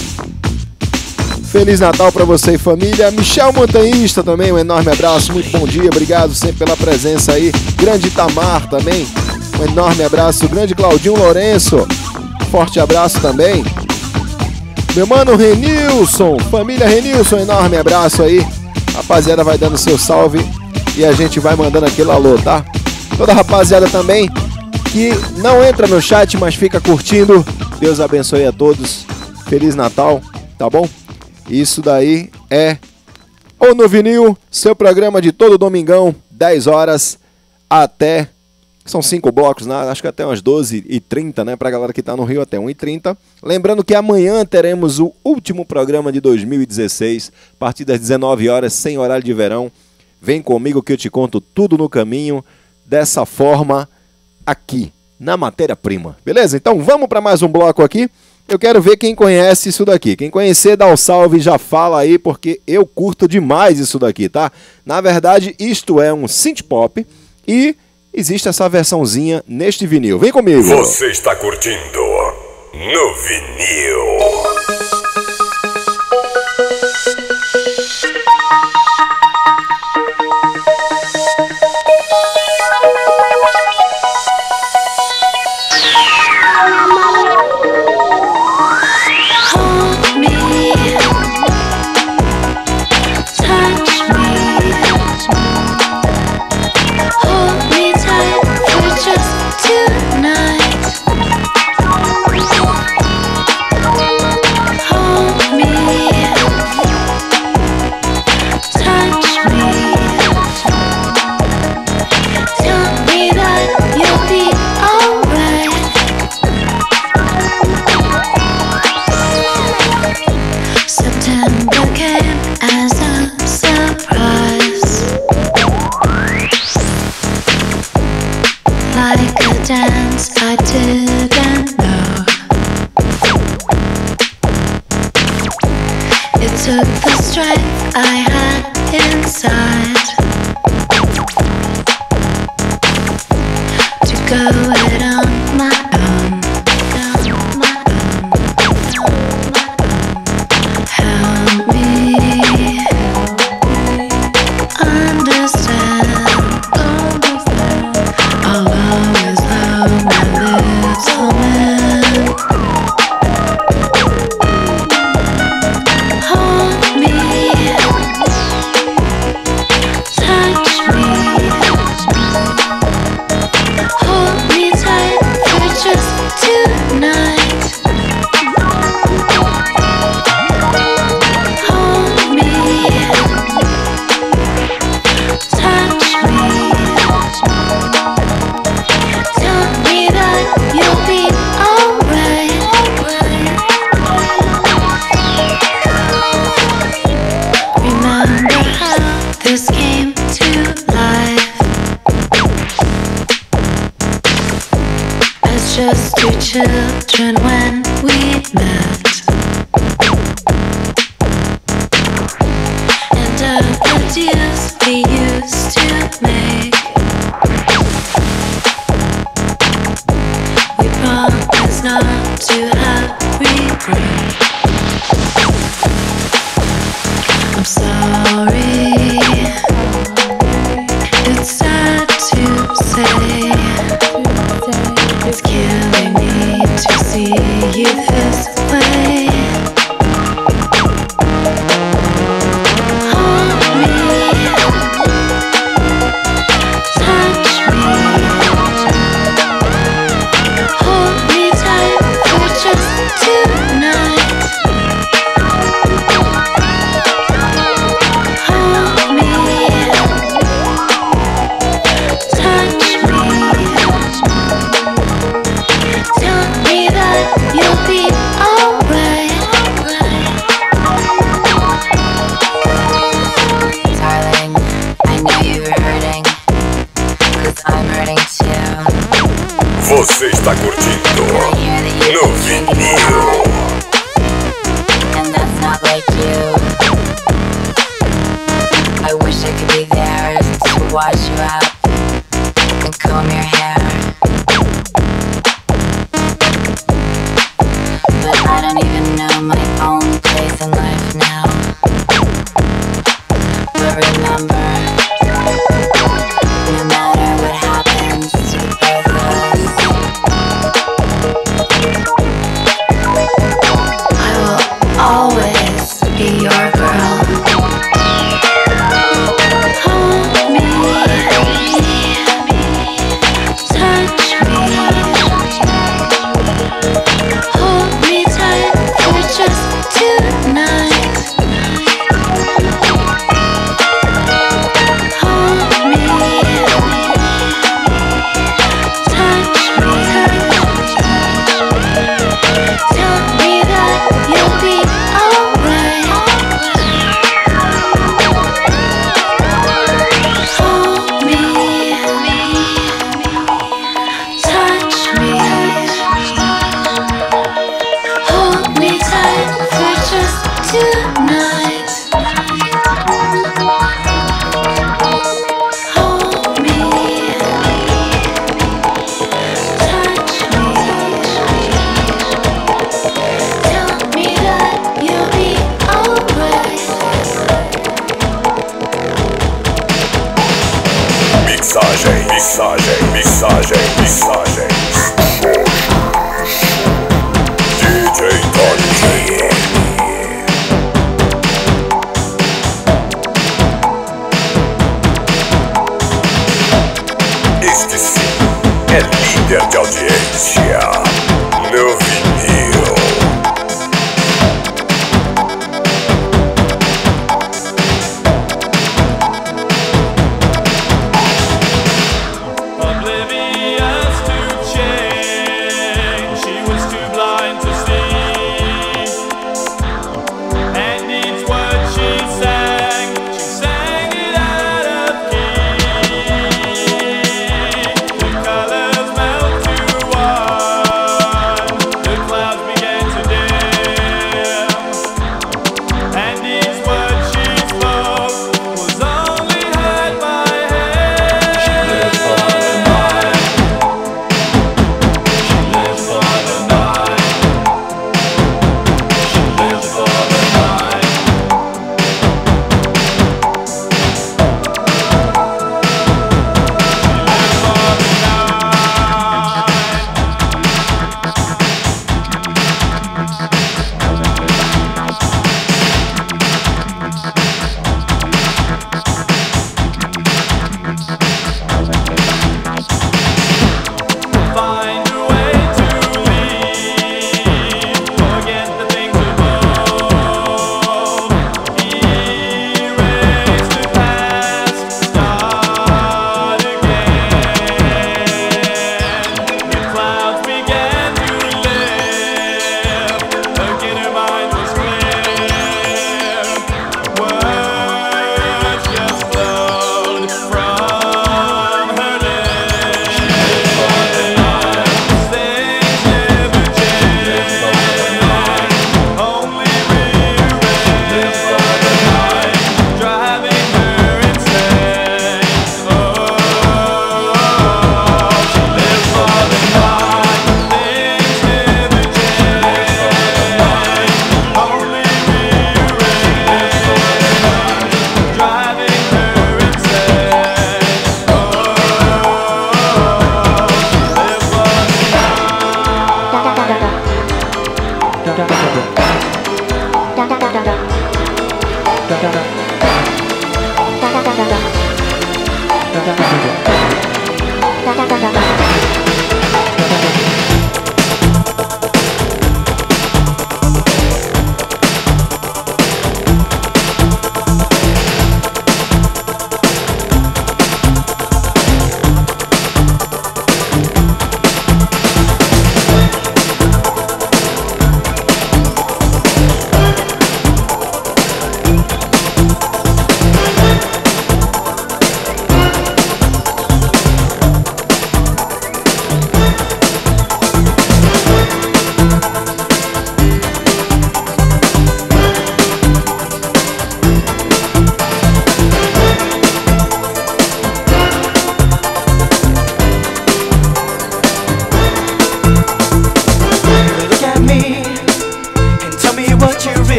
Feliz Natal para você e família. Michel Montanhista também, um enorme abraço, muito bom dia, obrigado sempre pela presença aí. Grande Tamar também, um enorme abraço. Grande Claudinho Lourenço, forte abraço também. Meu mano Renilson, família Renilson, enorme abraço aí. Rapaziada vai dando seu salve e a gente vai mandando aquele alô, tá? Toda a rapaziada também que não entra no chat, mas fica curtindo. Deus abençoe a todos. Feliz Natal, tá bom? Isso daí é o No Vinil, seu programa de todo domingão, 10 horas até... São 5 blocos, né? Acho que até umas 12h30, né? Pra galera que tá no Rio até 1h30. Lembrando que amanhã teremos o último programa de 2016, a partir das 19 horas, sem horário de verão. Vem comigo que eu te conto tudo no caminho, dessa forma, aqui, na matéria-prima. Beleza? Então vamos para mais um bloco aqui. Eu quero ver quem conhece isso daqui. Quem conhecer, dá o salve, já fala aí, porque eu curto demais isso daqui, tá? Na verdade, isto é um synth pop e existe essa versãozinha neste vinil. Vem comigo. Você está curtindo No Vinil. Dance I didn't know. It took the strength I had inside to go it on my own. Help me understand. I'll always love my little man. Hold me, touch me, hold me tight for just tonight. Hold me, touch me. Tell me that you'll be alright. Remember how this came to life as just two children when we met, and of the deals we used to make. We promise not to have regret. I'm sorry, it's sad to say, it's killing me to see you this way. Hold me, touch me, hold me tight for just tonight. Hold me, touch me, tell me that you'll be alright. Darling, I know you were hurting, 'cause I'm hurting too. Você está curtindo No Vinil. And that's not not like you. I wish I could be there to wash you out and comb your hair. But I don't even know my own place in life now. But remember, no matter what happens to both of us, I will always be your girl. Hold me, touch me, hold me tight for just tonight. Mixagem. DJ Tony. Este sim é líder de audiência no vinil.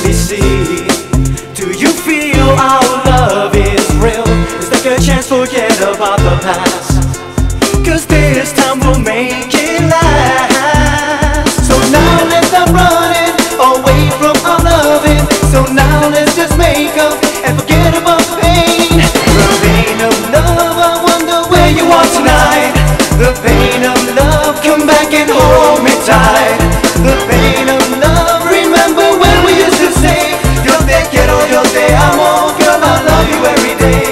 me see. Do you feel our love is real? Is there a chance forget about the past? 'Cause this time we'll make it last. So now let's stop running away from our loving. So now let's just make up and forget about the pain. The pain of love, I wonder where you are tonight. The pain of love, come back and hold me tight. The pain of love, remember when we used to say, yo te quiero, yo te amo, girl, I love you every day.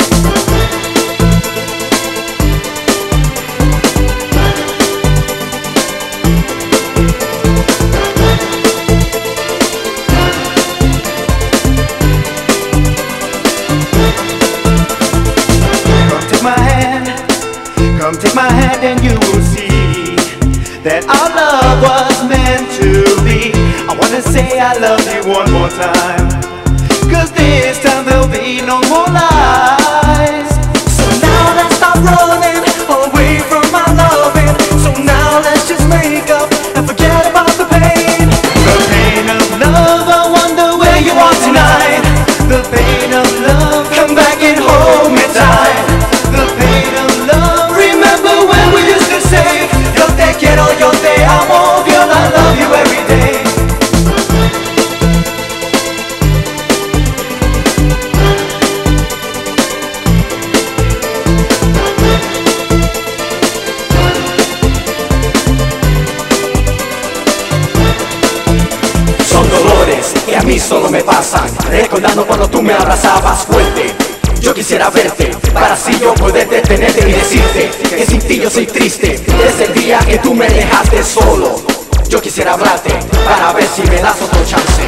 Come take my hand and you will see that our love was meant to be. I wanna say I love you one more time, 'cause this time there'll be no more lies. So now let's stop running away from my loving. So now let's just make up and forget about the pain. The pain of love, I wonder where you are tonight. The pain of love, come back and hold me tight. The pain of love, remember when we used to say, yo te quiero, yo te amo, girl, I love you every day. Son dolores que a mí solo me pasan, recordando cuando tú me abrazabas fuerte. Yo quisiera verte, para así yo poder detenerte y decirte que sin ti yo soy triste. Desde el día que tú me dejaste solo, yo quisiera hablarte, para ver si me das otro chance.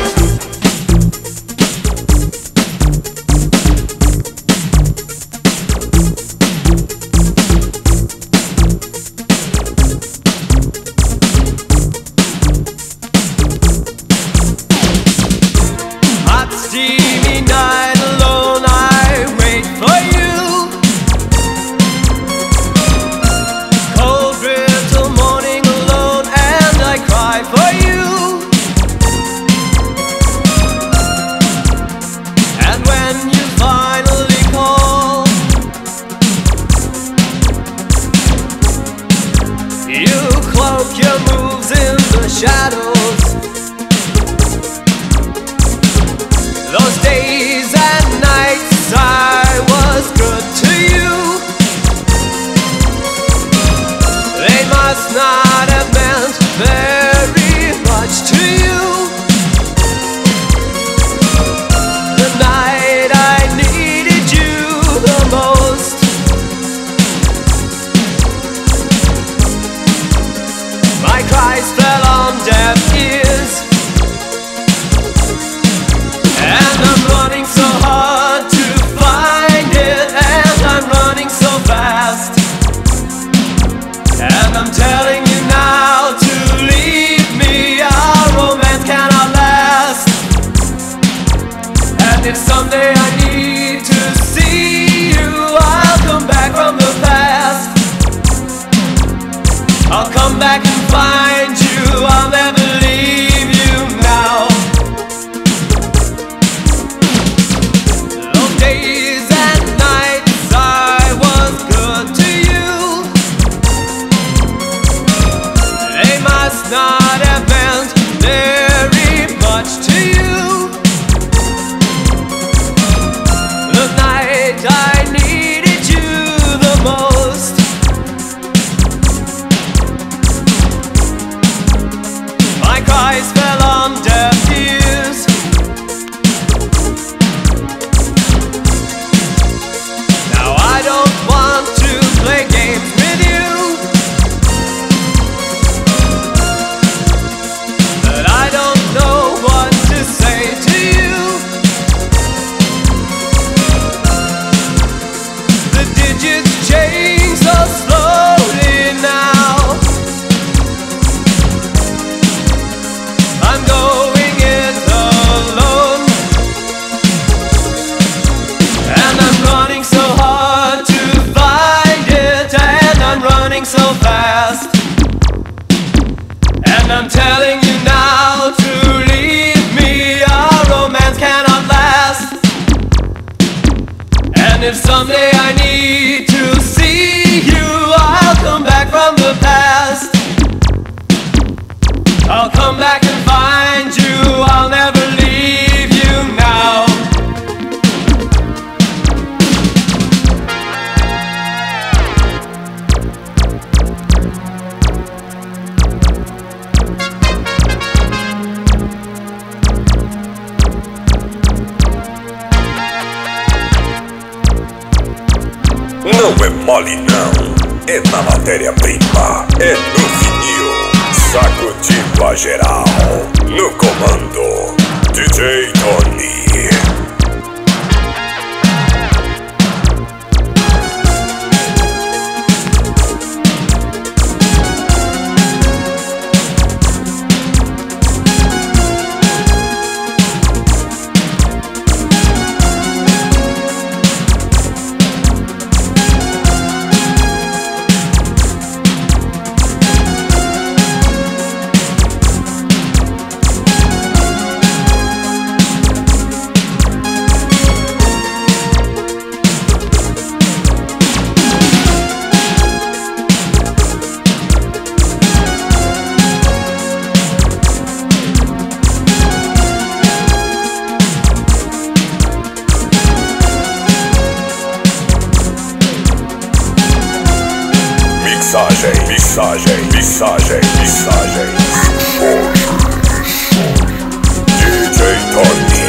Hot steamy night alone, I wait for you. Cold brittle morning alone, and I cry for you. And when you finally call, you cloak your moves in the shadows. Those days and nights I was good to you. They must not have meant very much to you. The night I needed you the most, my cries fell on deaf ears. And I'm running so hard to find it, and I'm running so fast. And I'm telling you now to leave me, our romance cannot last. And if someday I need to see you, I'll come back from the past. I'll come back and find you, I'll never leave you now. Days and nights I was good to you. They must not have meant very much to you. The night I needed you the most, my cries fell on deaf ears. Now I don't want to play games with you, but I don't know what to say to you. The digits change so slowly now. I'm going it alone, and I'm running so hard to find it, and I'm running so fast. And I'm telling you now to leave me, our And if someday I need to see you, I'll come back from the past. I'll come back and find you, I'll never leave you now. Não é mole não, é na matéria-prima, é no vinil, sacudindo a geral, no comando, DJ Tony. Mixagem. DJ Tony.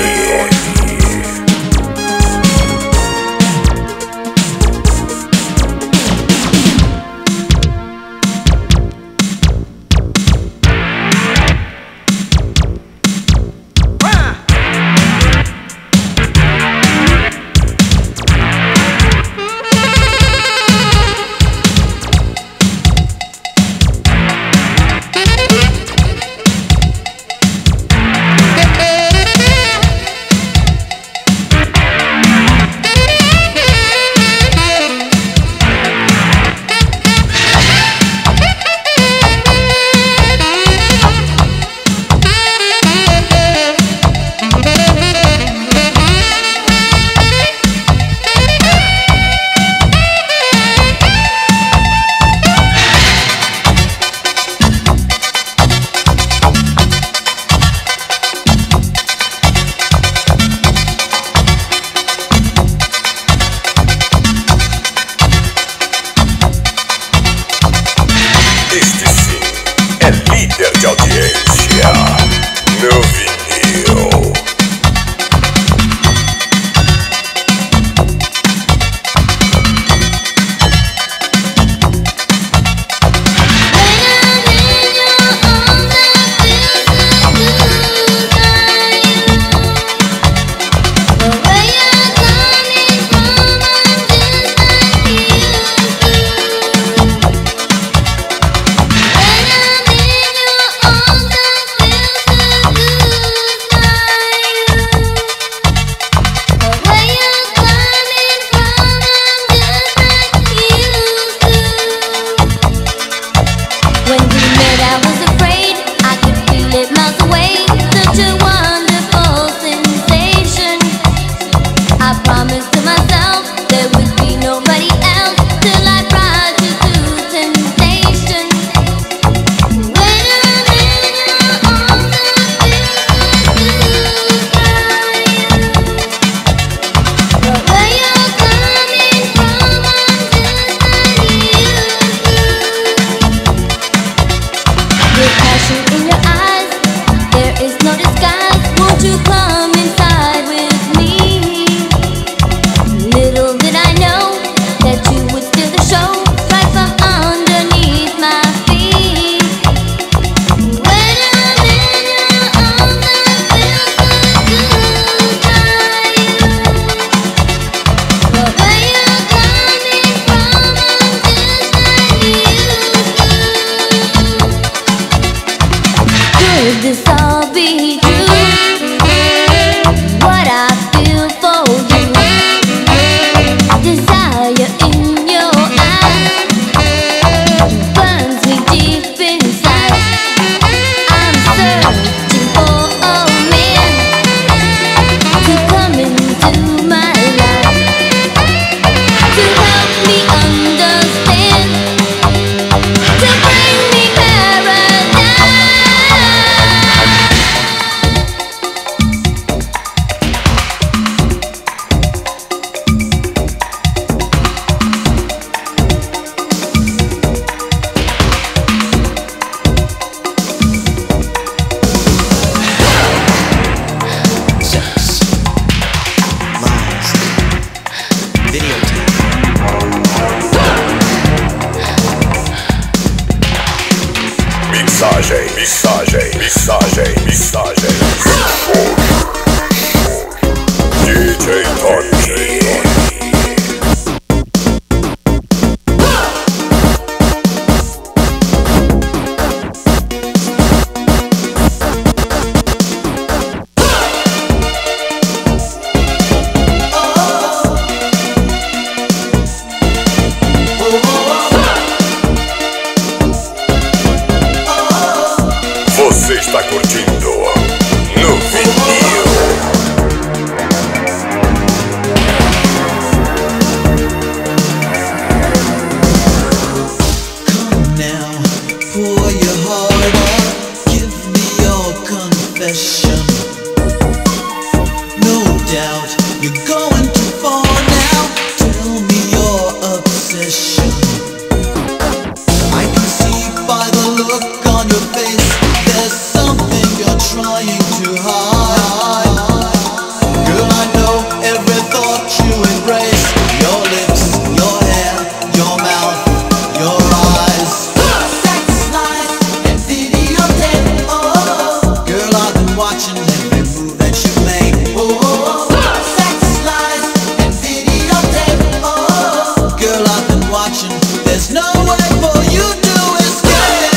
De audiência no vinil. mixagem, mixagem, mixagem, mixagem. DJ Tony. Você está curtindo no vinil. Come now, pour your heart out, give me your confession. No doubt you're going too far now. Tell me your obsession. I can see by the look on your face, there's something you're trying to hide. Girl, I know every thought you embrace. Your lips, your hair, your mouth, your eyes. Sex, lies, and videotape. Oh, girl, I've been watching every move that you make. Oh, sex, lies, and videotape. Oh, girl, I've been watching. There's no way for you to escape.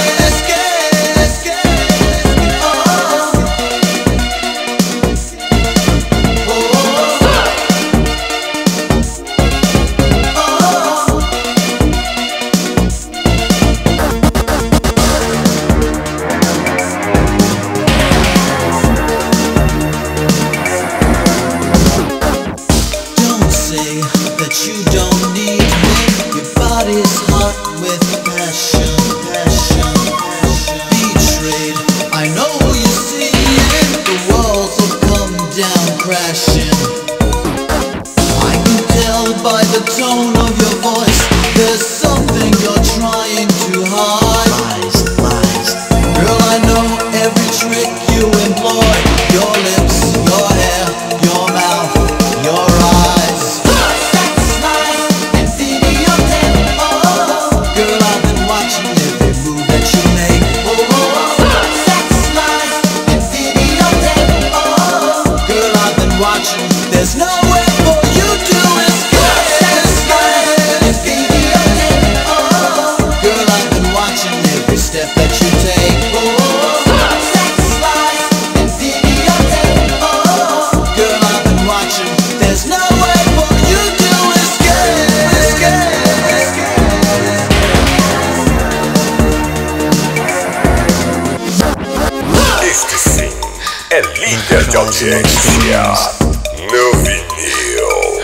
Don't say that you don't need me. Your body's hot with passion, passion, passion. Betrayed, I know you see it. The walls will come down crashing. I can tell by the tone of your voice, there's something you're trying to hide. Lies, lies. Girl, I know every trick you employ. Your lips, your hair, your mouth, your eyes. Sex, lies, and videotape. Oh, girl, I've been watching every move that you make. Oh, sex, lies, and videotape. Oh, girl, I've been watching. There's no way for you to escape. Sex, lies, and videotape. Oh, girl, I've been watching every step that you take. Oh, sex, lies, and videotape. Oh, girl, I've been watching. There's no way for you to Este sim é líder de audiência no vinil.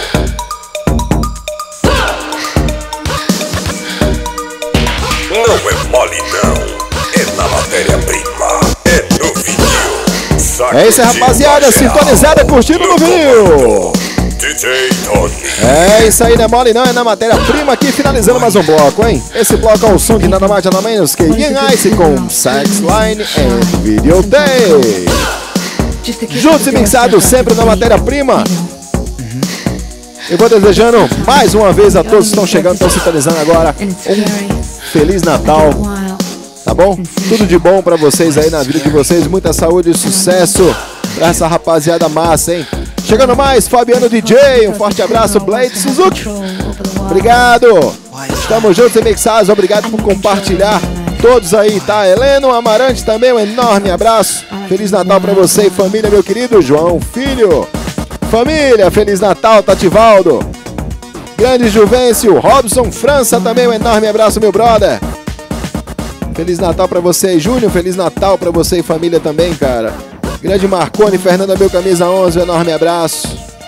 Não é mole não, é na matéria-prima, é no vinil. É isso aí, rapaziada, sintonizada, curtindo no vinil. DJ Tony. É isso aí, não é mole não, é na matéria-prima aqui, finalizando mais um bloco, hein? Esse bloco é o som de nada mais nada menos que Young Ice com Sex, Line and Videotape. Juntos e mixados sempre na matéria-prima. Eu vou desejando mais uma vez a todos que estão chegando, estão sintonizando agora, um Feliz Natal, tá bom? Tudo de bom pra vocês aí na vida de vocês, muita saúde e sucesso pra essa rapaziada massa, hein? Chegando mais, Fabiano DJ, um forte abraço, Blade Suzuki, obrigado, estamos juntos e mixados, obrigado por compartilhar todos aí, tá? Heleno Amarante também, um enorme abraço, Feliz Natal pra você e família, meu querido João Filho, família, Feliz Natal, Tativaldo, grande Juvencio, Robson França também, um enorme abraço, meu brother, Feliz Natal pra você, Júnior, Feliz Natal pra você e família também, cara. Grande Marconi, Fernanda Meu Camisa 11, um enorme abraço.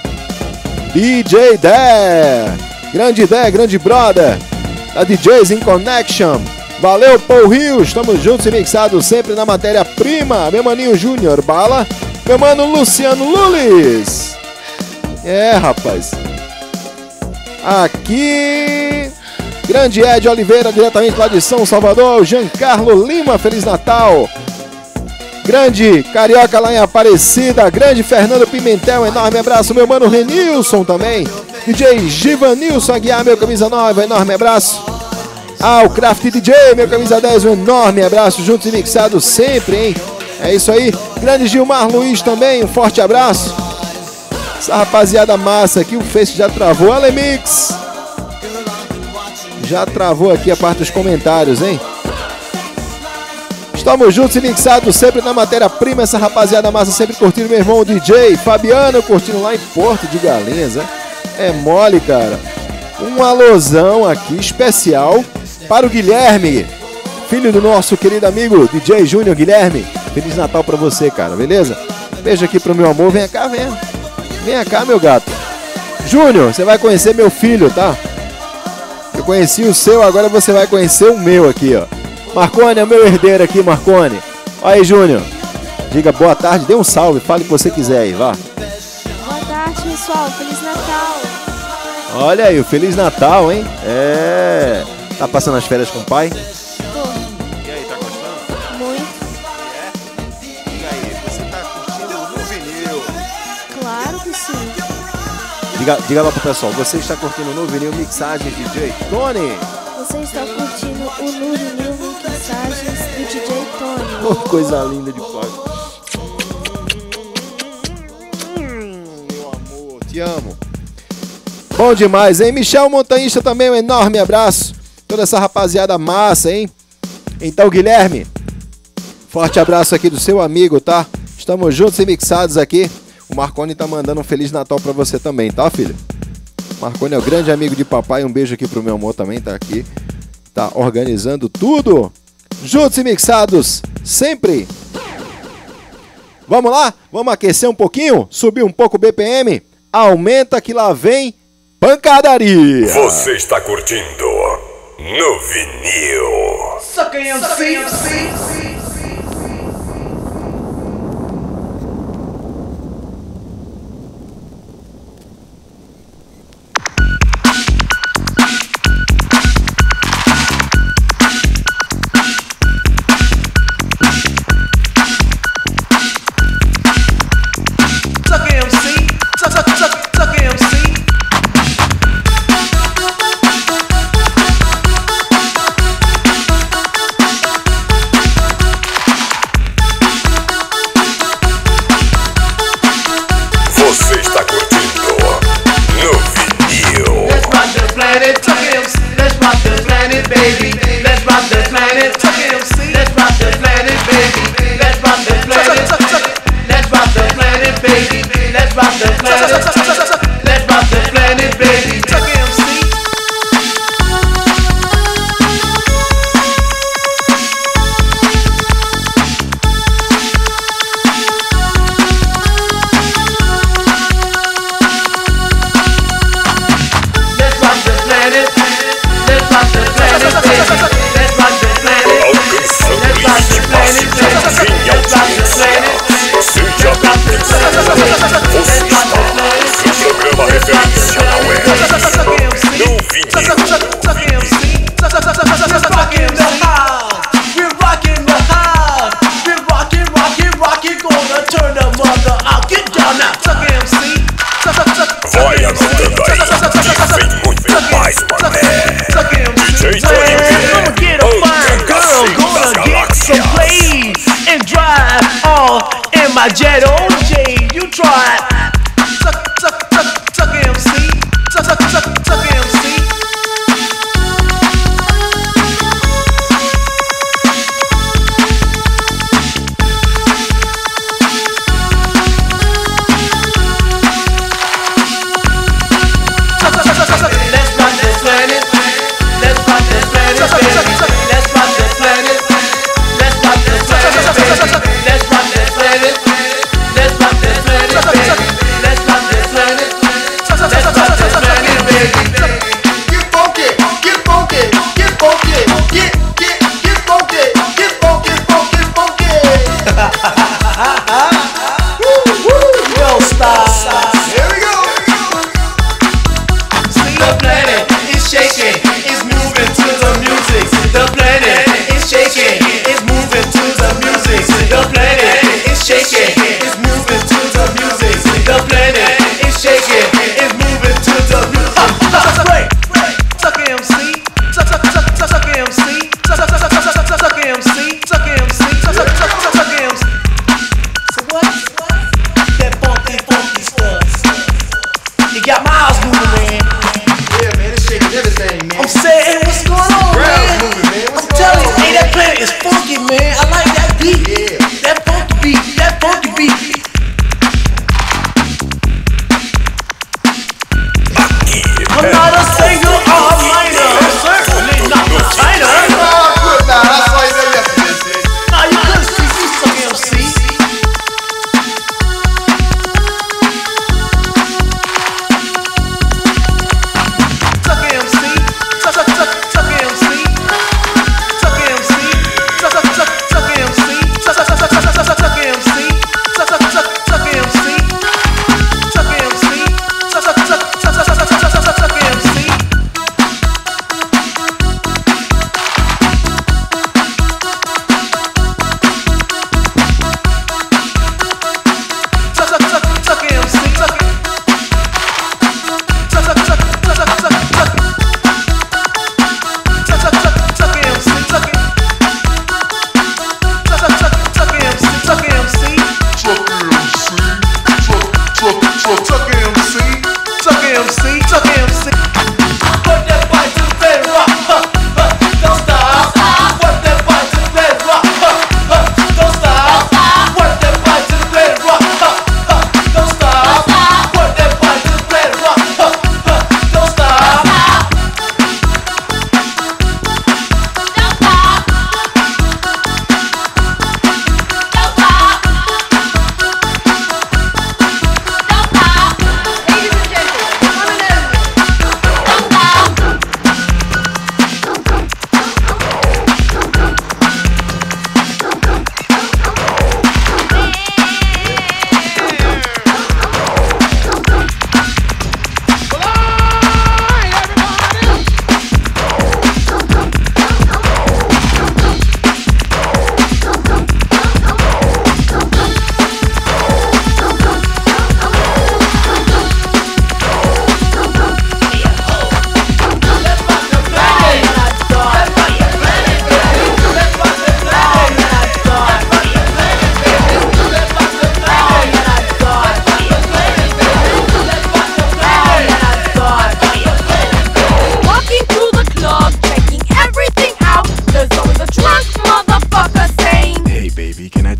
DJ Dé, grande brother, da DJs in Connection. Valeu, Paul Rios, estamos juntos e mixados sempre na matéria-prima. Meu maninho Júnior Bala, meu mano Luciano Lulis. É, rapaz. Aqui, grande Ed Oliveira, diretamente lá de São Salvador. Giancarlo Lima, Feliz Natal. Grande Carioca lá em Aparecida, grande Fernando Pimentel, enorme abraço, meu mano Renilson também, DJ Givanilson Aguiar, meu camisa 9, enorme abraço. ao Craft DJ, meu camisa 10, um enorme abraço, juntos e mixados sempre, hein? É isso aí. Grande Gilmar Luiz também, um forte abraço. Essa rapaziada massa aqui, o Face já travou. Alemix! Já travou aqui a parte dos comentários, hein? Estamos juntos e mixados sempre na matéria-prima. Essa rapaziada massa sempre curtindo. Meu irmão DJ Fabiano curtindo lá em Porto de Galinhas, né? É mole, cara. Um alôzão aqui especial para o Guilherme, filho do nosso querido amigo DJ Júnior. Guilherme, Feliz Natal pra você, cara, beleza? Beijo aqui pro meu amor. Vem cá, vem. Vem cá, meu gato. Júnior, você vai conhecer meu filho, tá? Eu conheci o seu, agora você vai conhecer o meu aqui, ó. Marcone é o meu herdeiro aqui, Marcone. Olha aí, Júnior. Diga boa tarde, dê um salve, fale o que você quiser aí, vá. Boa tarde, pessoal. Feliz Natal. Olha aí, o Feliz Natal, hein? É. Tá passando as férias com o pai? Tô. E aí, tá gostando? Muito. E aí, você tá curtindo no vinil? Claro que sim. Diga lá pro pessoal, você está curtindo no vinil mixagem DJ Tony? Você está curtindo o No Vinil Mixagens do DJ Tony. Oh, coisa linda de pai. Meu amor, te amo. Bom demais, hein? Michel Montanhista também, um enorme abraço. Toda essa rapaziada massa, hein? Então, Guilherme, forte abraço aqui do seu amigo, tá? Estamos juntos e mixados aqui. O Marconi tá mandando um Feliz Natal pra você também, tá, filho? Marconi é o grande amigo de papai. Um beijo aqui pro meu amor também, tá aqui. Tá organizando tudo. Juntos e mixados, sempre. Vamos lá? Vamos aquecer um pouquinho? Subir um pouco o BPM? Aumenta que lá vem pancadaria. Você está curtindo no vinil. Sucker MC. My jet OJ, you try suck MC, suck MC. Let's rock this planet. Let's rock this planet, baby. Let's rock this planet. Let's rock this planet, baby. Let's rock this planet. Let's rock this planet, baby. Let's rock this planet. Let's rock this planet, baby.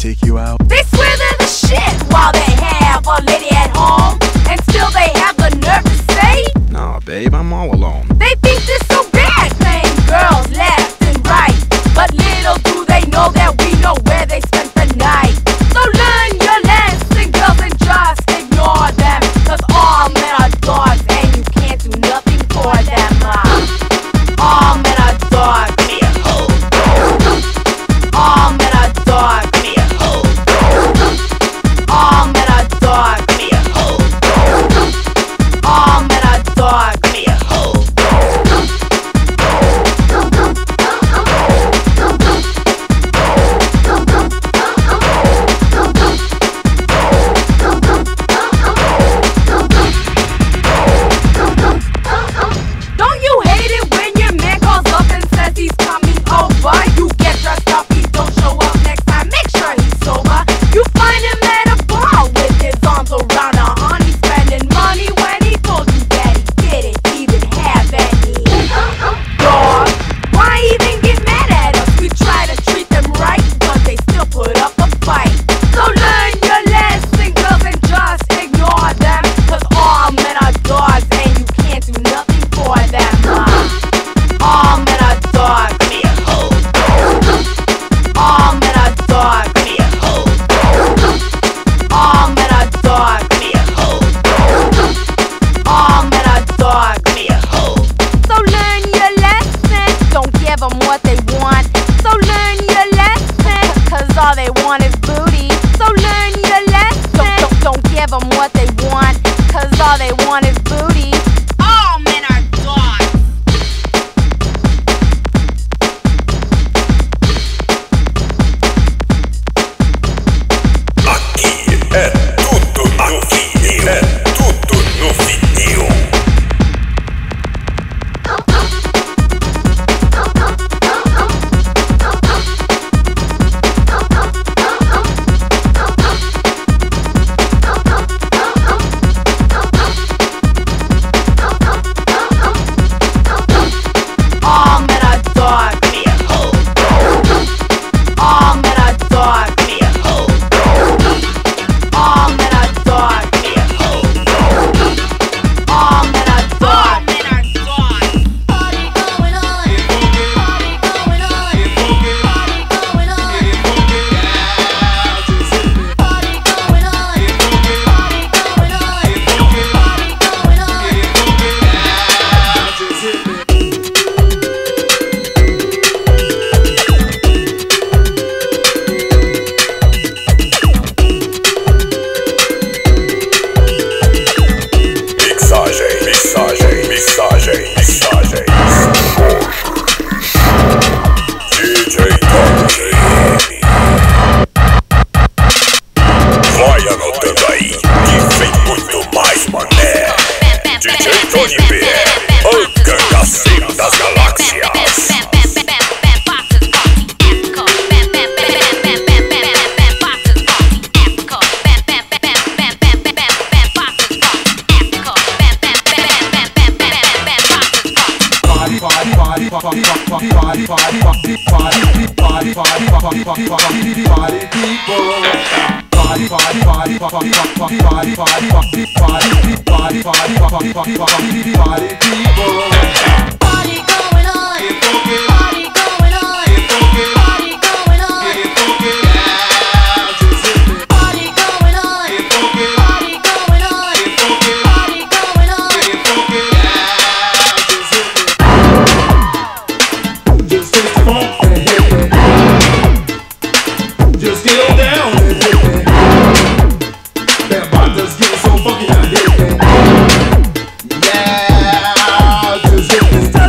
take you out? They swear they're the shit while they have a lady at home, and still they have the nerve to say, Nah, babe, I'm all alone. they think they're so bad playing girls left and right. But little do they know that we know where they spent the night. So learn your lesson, girls, and just ignore them. Cause all men are dogs and you can't do nothing for them. All men are dogs. All men are dogs. All men are dogs. All men are dogs. Don't you hate it when your man calls up and says he's coming over? You get dressed up, he don't show up next time, make sure he's sober. You find him at a bar with his arms around a honey, spending money when he told you that he didn't even have any. Dog, why even get mad at us? We try to treat them right, but they still put up a fight. So learn your lesson, girls, and just ignore them. Cause all men are dogs and you can't do nothing for them. All men are dogs. All men are dogs. All men are dogs. All men are dogs. So learn your lesson. Don't give them what they want. So learn your lesson. Cause all they want is booty. So learn your lesson. Don't give them what they want. Cause all they want is booty. All men are dogs. É tudo no vinil. É tudo no vinil. All men are dogs. All men are dogs. All men are dogs. All men are dogs. Party going on. Party going on. Party going on. Party going on. Party going Mixagem, mixagem, mixagem, mixagem. DJ Tony. Vai anotando aí, que vem muito mais mané. DJ Tony B, o cangaceiro das galáxias. Just get on down and hit me. That body just getting so funky, I hit me. Yeah, just hit this time.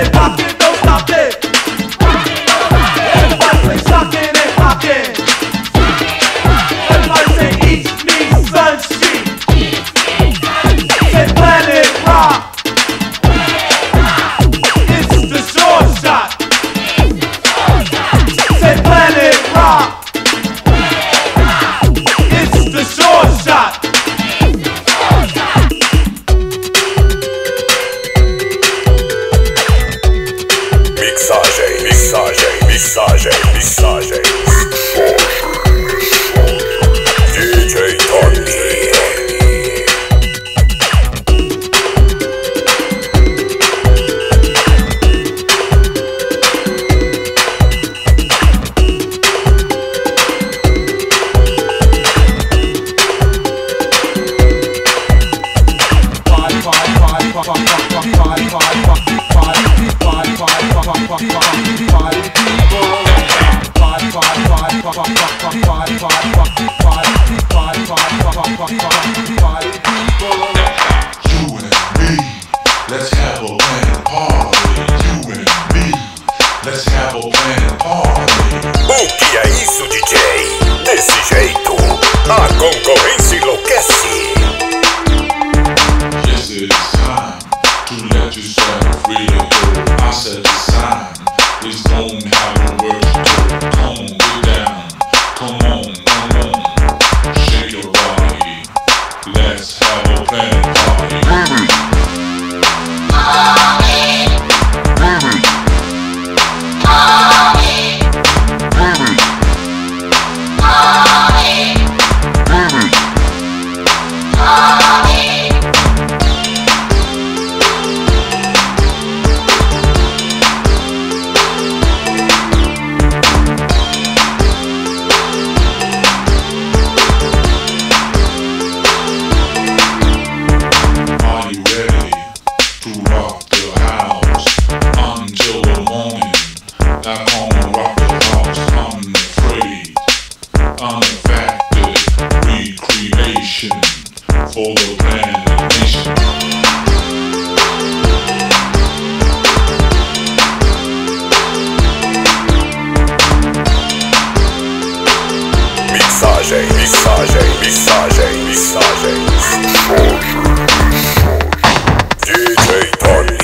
say rock it, don't stop it. Everybody say shocking and rocking. Everybody say east meets Sun Street. Say Planet Rock. It's the short shot. Say Planet Rock. It's the short shot. Mixagem. DJ Tony. O que é isso, DJ? Desse jeito, a concorrência enlouquece. Yes, it is time to let yourself free to go. I said the sign is gon' have a word to come on, get down. Come on, shake your body. Let's have a plan party. For the planet nation. Mixagem. DJ Tony.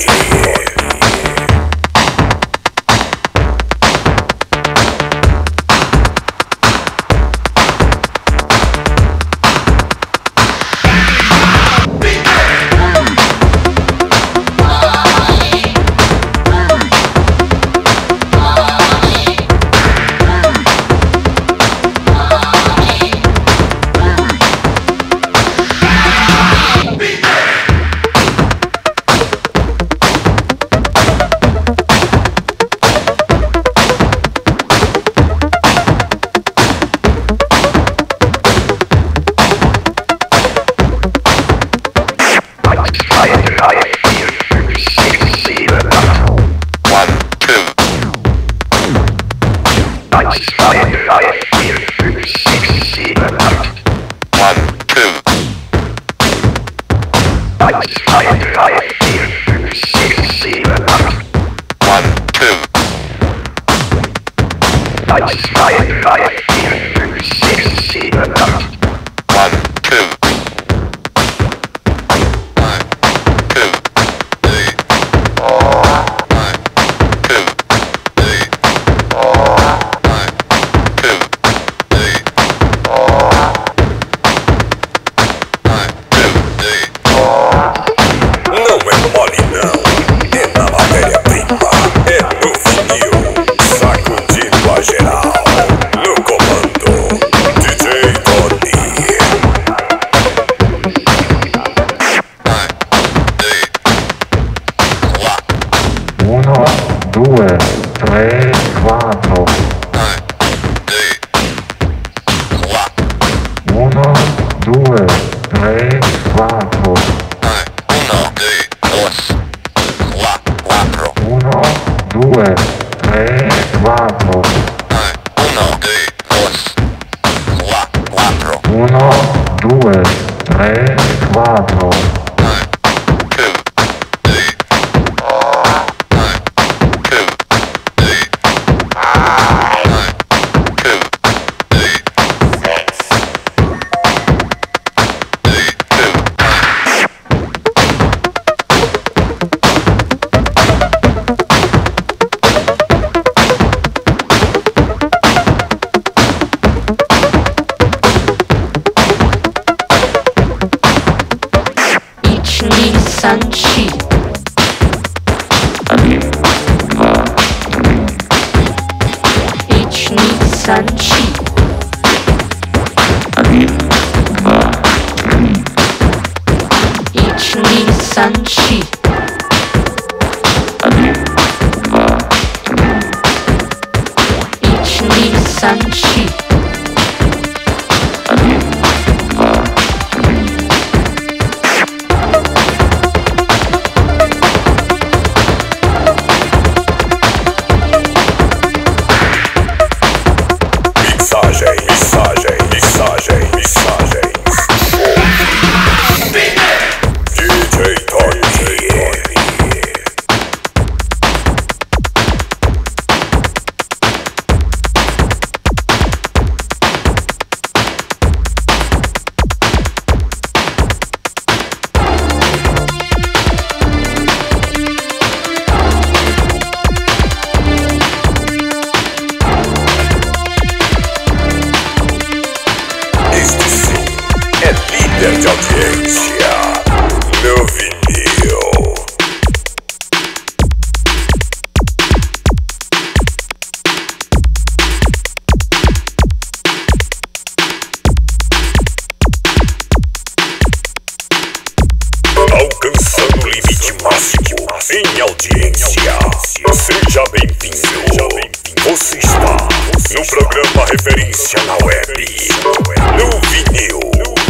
audiência. Seja bem-vindo. Você está no programa Referência na Web. No vinil.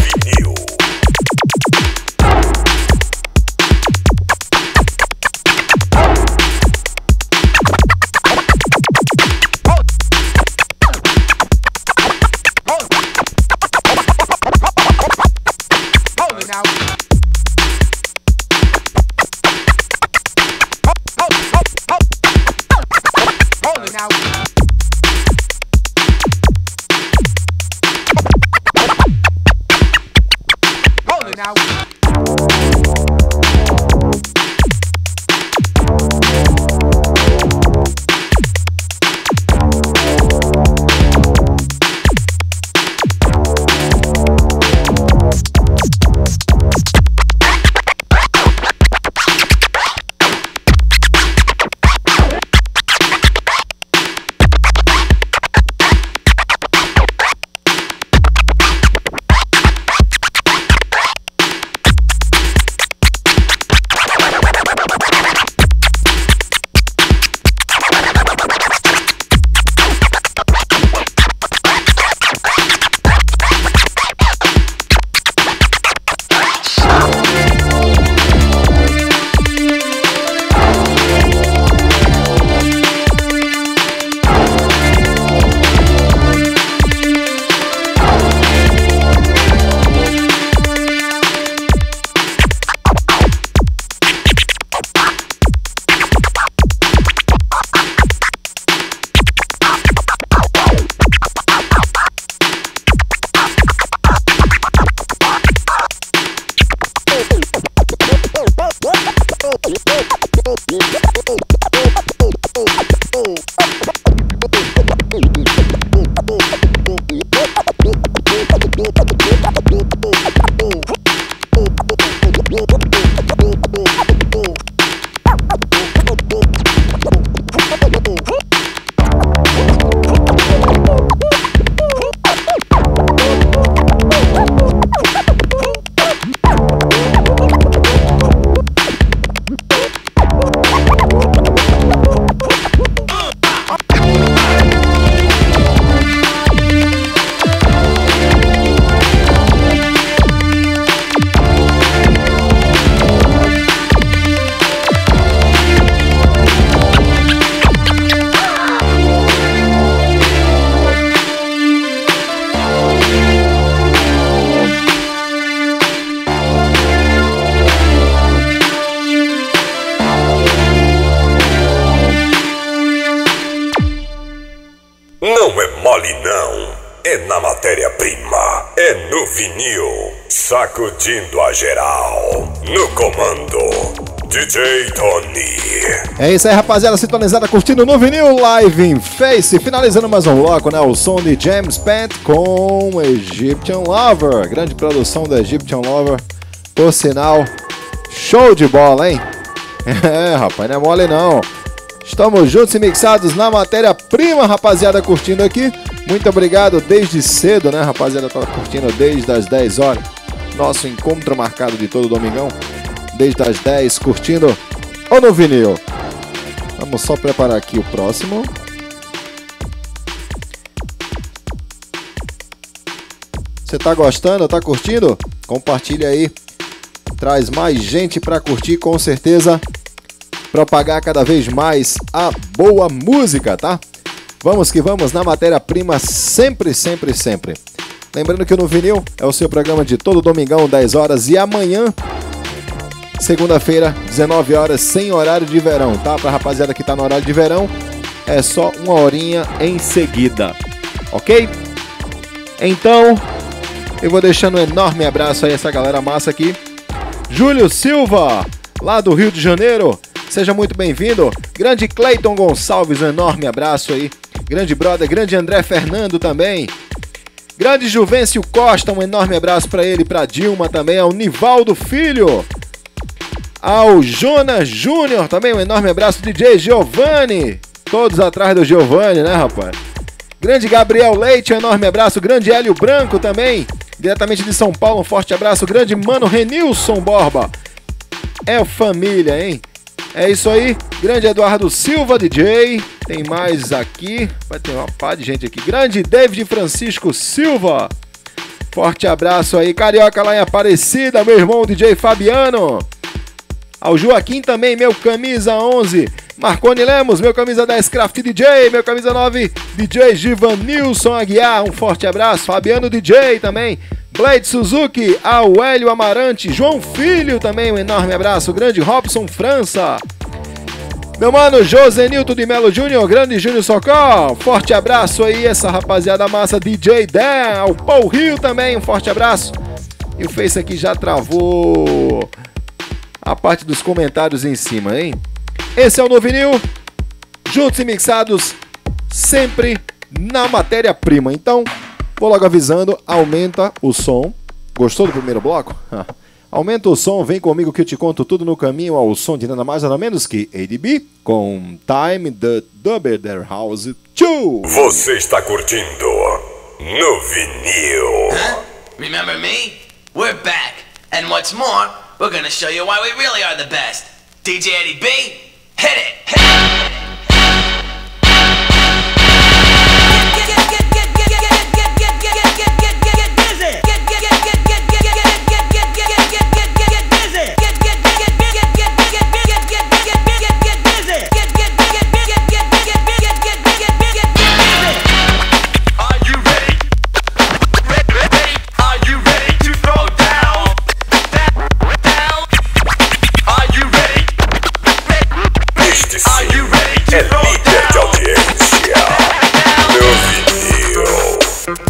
Sacudindo a geral. No comando, DJ Tony. É isso aí, rapaziada, sintonizada, curtindo no vinil live em Face. Finalizando mais um bloco, né? O som de James Pant com Egyptian Lover. Grande produção da Egyptian Lover. Por sinal, show de bola, hein? É, rapaz, não é mole não. Estamos juntos e mixados na matéria-prima, rapaziada, curtindo aqui. Muito obrigado desde cedo, né, rapaziada? Tá curtindo desde as 10 horas. Nosso encontro marcado de todo domingão. Desde as 10, curtindo ou no vinil. Vamos só preparar aqui o próximo. Você tá gostando? Tá curtindo? Compartilha aí. Traz mais gente pra curtir, com certeza. Propagar cada vez mais a boa música, tá? Vamos que vamos na matéria-prima sempre, sempre, sempre. Lembrando que o No Vinil é o seu programa de todo domingão, 10 horas. E amanhã, segunda-feira, 19 horas, sem horário de verão, tá? Pra rapaziada que tá no horário de verão, é só uma horinha em seguida, ok? Então, eu vou deixando um enorme abraço aí a essa galera massa aqui. Júlio Silva, lá do Rio de Janeiro, seja muito bem-vindo. Grande Cleiton Gonçalves, um enorme abraço aí. Grande brother, grande André Fernando também. Grande Juvencio Costa, um enorme abraço pra ele, pra Dilma também, ao Nivaldo Filho. Ao Jonas Júnior também, um enorme abraço, DJ Giovanni. Todos atrás do Giovanni, né, rapaz? Grande Gabriel Leite, um enorme abraço. Grande Hélio Branco também, diretamente de São Paulo, um forte abraço. Grande Mano Renilson Borba. É família, hein? É isso aí, grande Eduardo Silva, DJ. Tem mais aqui, vai ter uma pá de gente aqui. Grande David Francisco Silva. Forte abraço aí, carioca lá em Aparecida, meu irmão DJ Fabiano. Ao Joaquim também, meu camisa 11. Marconi Lemos, meu camisa 10 Craft DJ. Meu camisa 9 DJ Givanilson Aguiar, um forte abraço. Fabiano DJ também. Blade Suzuki, ao Hélio Amarante. João Filho também, um enorme abraço. Grande Robson França. Meu mano José Nilton de Melo Júnior, grande Júnior Socó. Forte abraço aí, essa rapaziada massa. DJ Dan, ao Paul Rio também, um forte abraço. E o Face aqui já travou a parte dos comentários em cima, hein? Esse é o No Vinil, juntos e mixados, sempre na matéria-prima. Então, vou logo avisando, aumenta o som. Gostou do primeiro bloco? Aumenta o som, vem comigo que eu te conto tudo no caminho ao som de nada mais nada menos que ADB com Time the Dubber Their House 2. Você está curtindo No Vinil. Huh? Remember me? We're back. And what's more, we're gonna show you why we really are the best. DJ Eddie B, hit it! Hit it! É líder de audiência. No Vinil.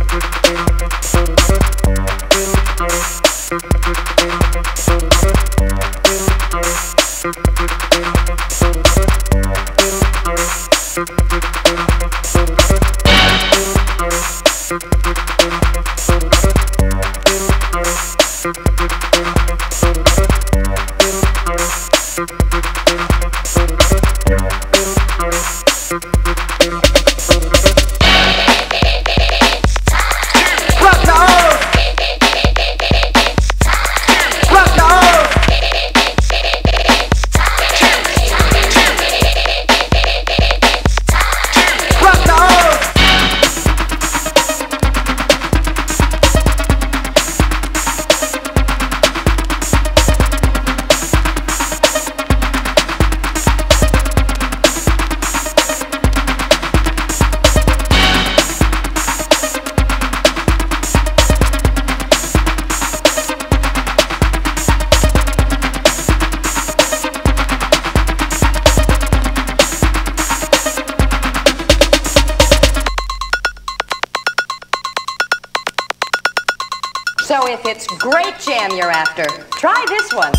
So if it's great jam you're after, try this one.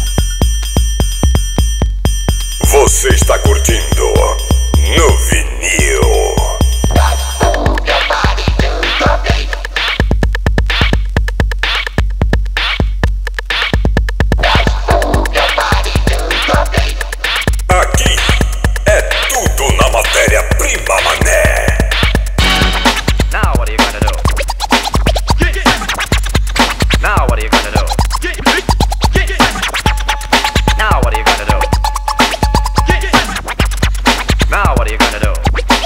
Você está curtindo No Vinil. Aqui é tudo na matéria-prima, mané. Now what are you gonna do? Now what are you gonna do? Now what are you gonna do? Now what are you gonna do?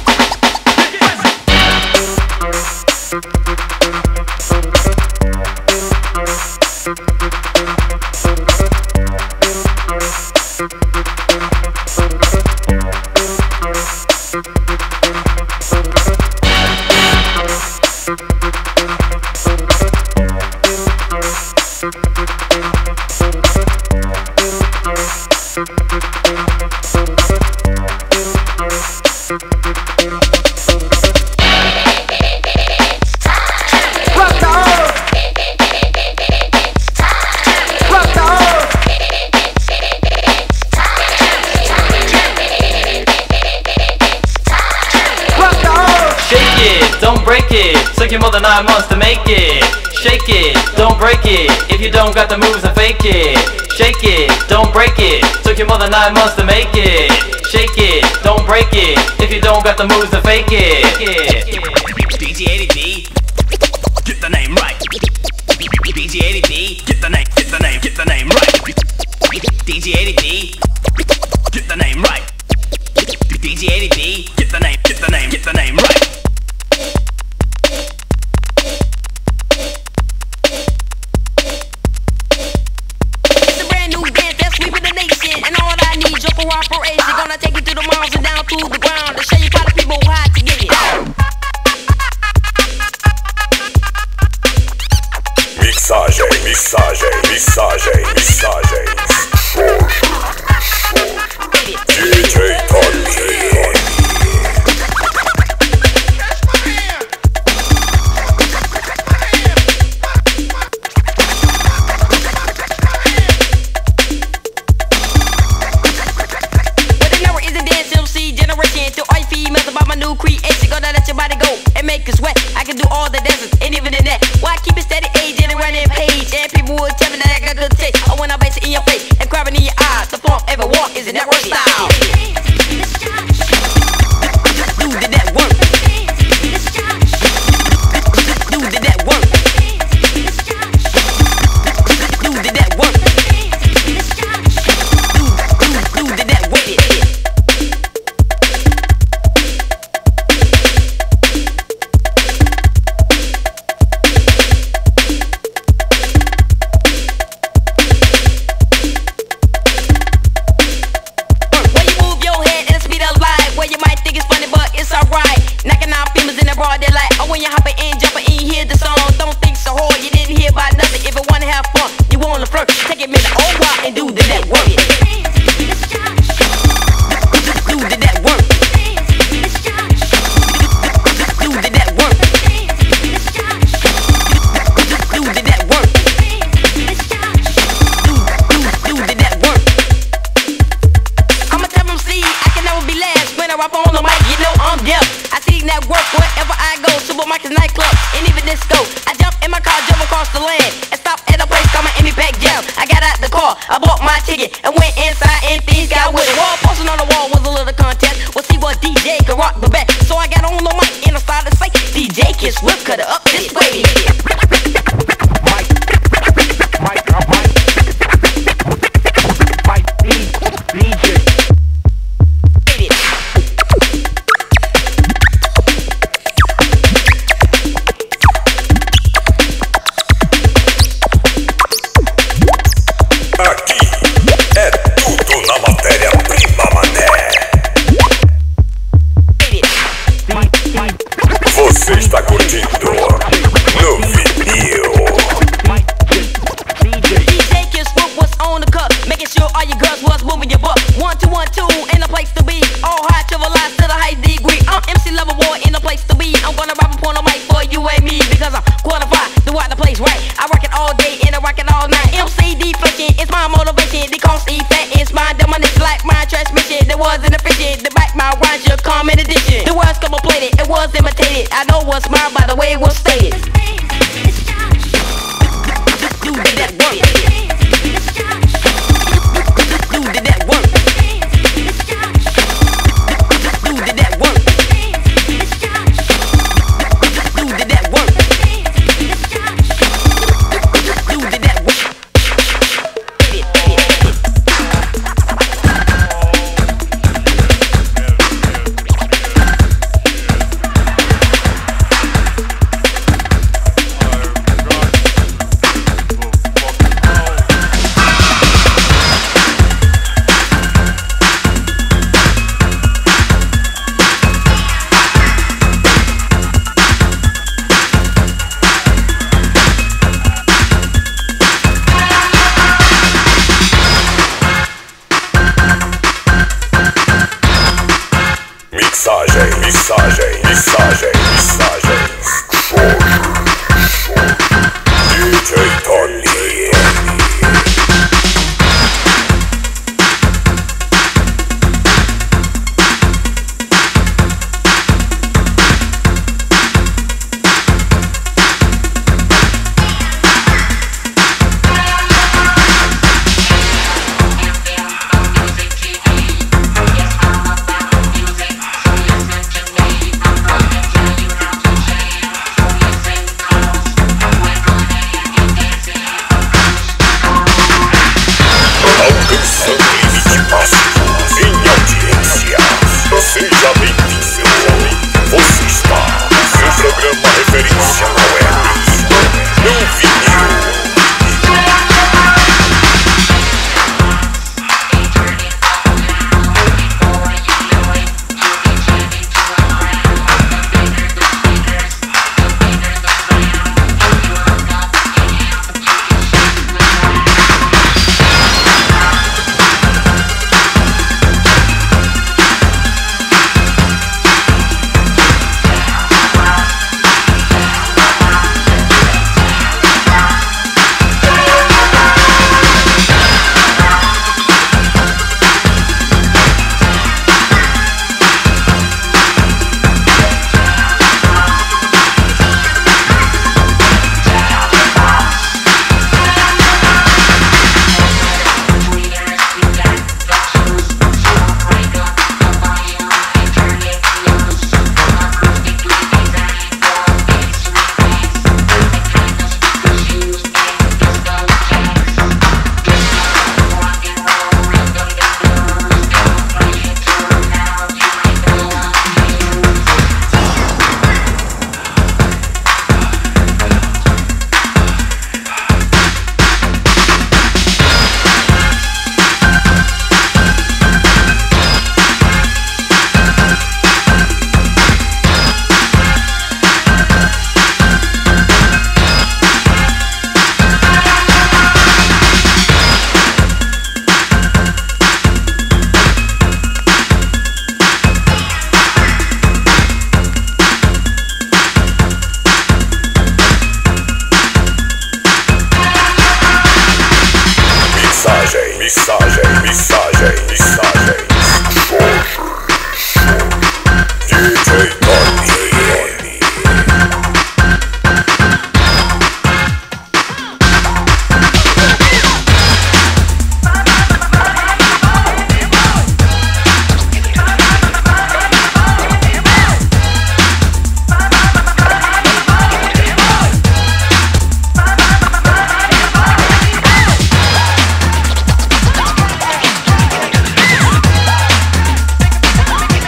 Took you more than 9 months to make it. Shake it, don't break it. If you don't got the moves, then fake it. Shake it, don't break it. Took you more than 9 months to make it. Shake it, don't break it. If you don't got the moves, then fake it. DJ Eddie B, get the name right. DJ Eddie B, get the name right. DJ Eddie B, get the name DJ Eddie B, get the name right. It's a brand new dance that's sweeping the nation, and all I need is your cooperation. Gonna take you to the miles and down to the ground to show you how the people how to get it. Mixagens. DJ Tony. New creation, gonna let your body go and make it sweat. I can do all the dances and even in that. Why keep it steady, age and running page? And people will tell me that I got good taste. Oh, when I base it in your face and grabbing in your eyes, the form ever walk is a network style. Dude, did that work? Dude, did that work? Dude, did that work? Dude, did that work? When you're hopping in, jumping in, hear the song. Don't think so hard, you didn't hear about nothing. If you wanna have fun, you wanna flirt, take it minute, oh wow, and do the network. Do the network. Do the network. Do the network. Do the network. I'm a tough MC, I can never be last. When I rap on the mic, you know I'm deaf. I see network wherever I go. Supermarkets, nightclubs, and even disco. I jump in my car, jump across the land, and stop at a place called my Impact Jam. I got out the car, I bought my ticket, and went inside, and things got with it. Wall posting on the wall was a little contest. We'll see what DJ could rock the back. So I got on the mic and I started to say, DJ Kiss Whip, cut it up this way. Você está curtindo no vinil. DJ Kiss Whip was on the cup, making sure all your girls was moving your butt. 1, 2, 1, 2, in a place to be. All high civilized to the high degree. I'm MC Level Boy in a place to be. I'm gonna rap upon the mic for you and me because I'm qualified to rock the place right. I rock it all day and I rock it all night. MC deflection is my motivation. The cost effect is my dominance like my transmission. There wasn't efficient. The back my rhymes should come in addition. The words come plated, it was imitated. I know what's mine by the way it was stated. Do that work. Do that work. Do that work. Do that work. Do that work. DJ Tony.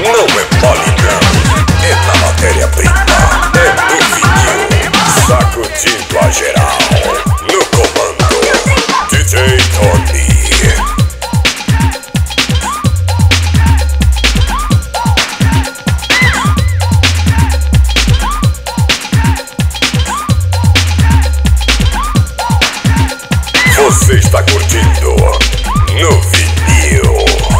Não é mole não, é na matéria-prima, é no vinil, sacudindo a geral. No comando, DJ Tony. Você está curtindo no vinil.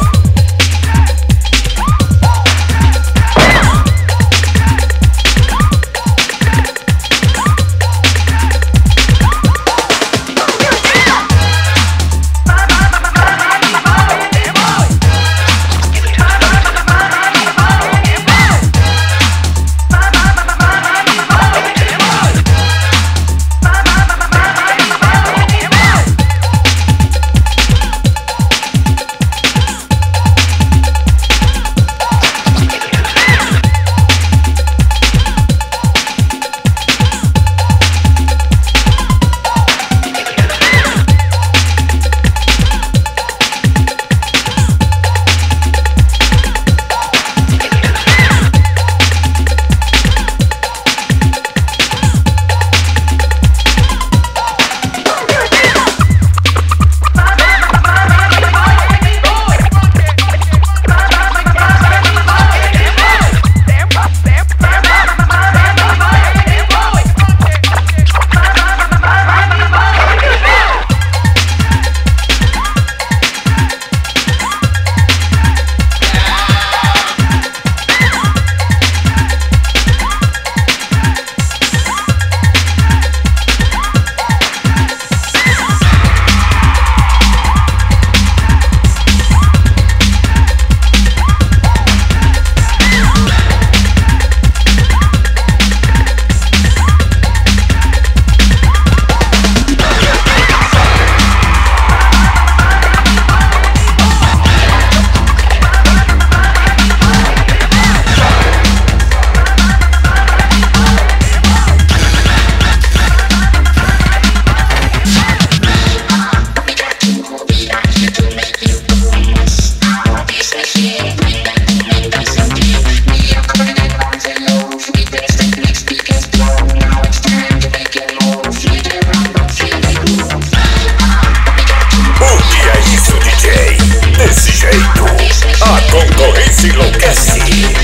Desse jeito, a concorrência enlouquece.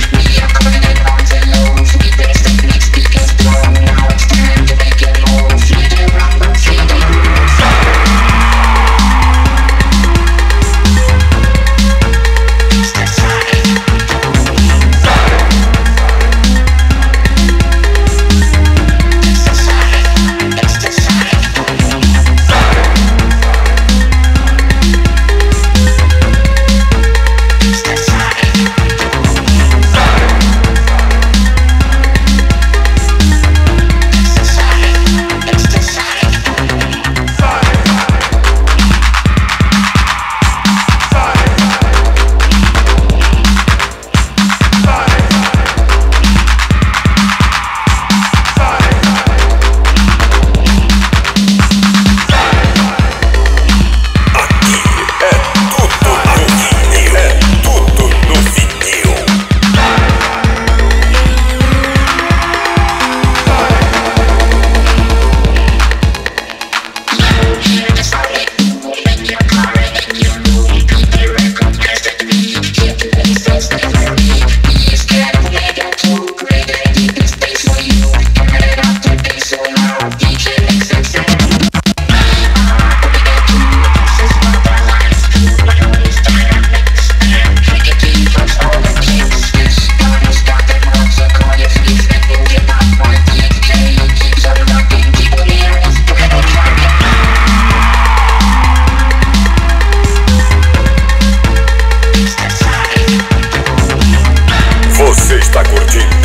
Você está curtindo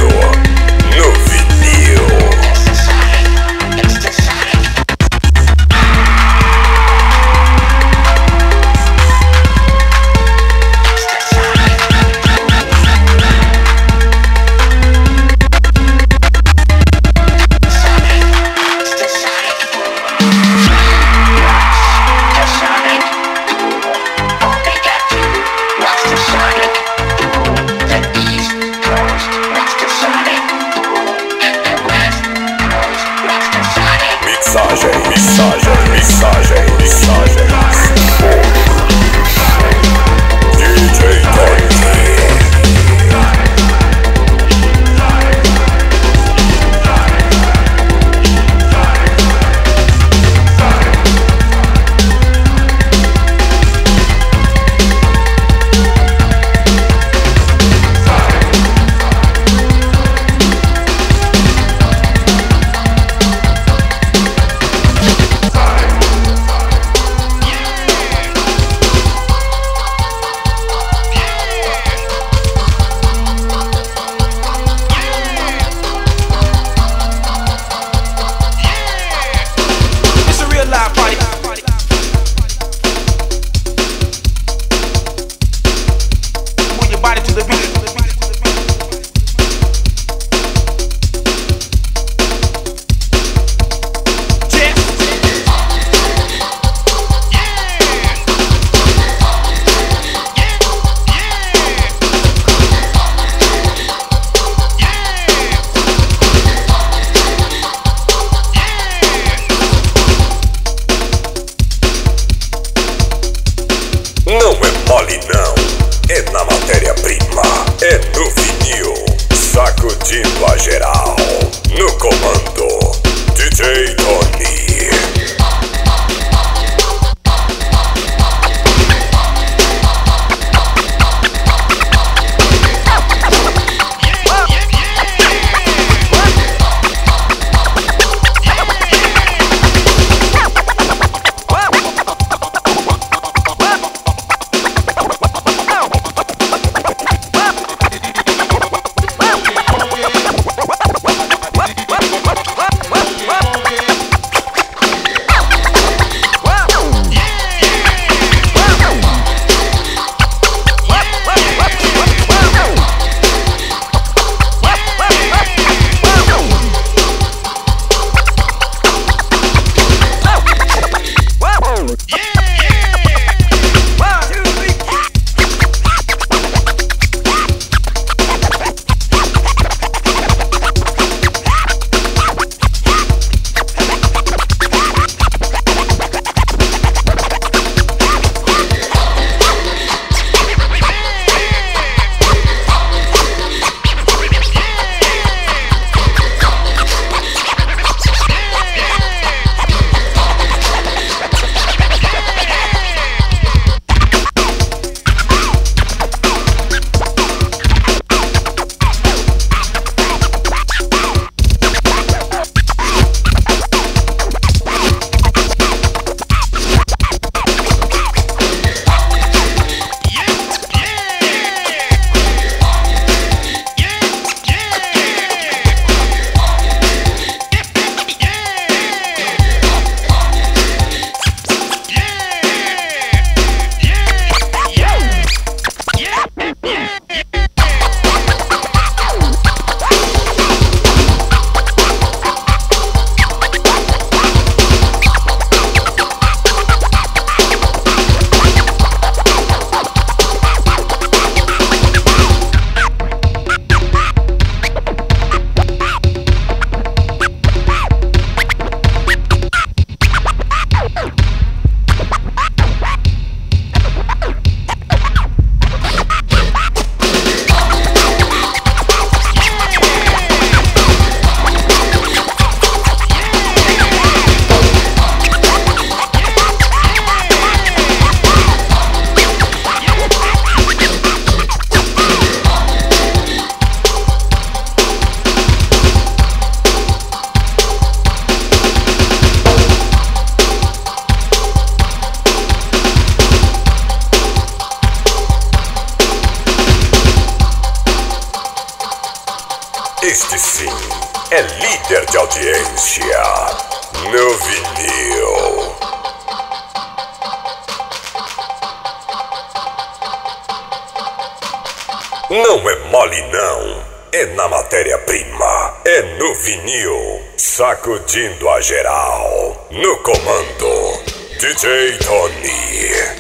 no vinil. Sonic, the Sacudindo a geral. No comando, DJ Tony. Este sim é líder de audiência no vinil. Não é mole não, é na matéria-prima, é no vinil, sacudindo a geral. No comando, DJ Tony.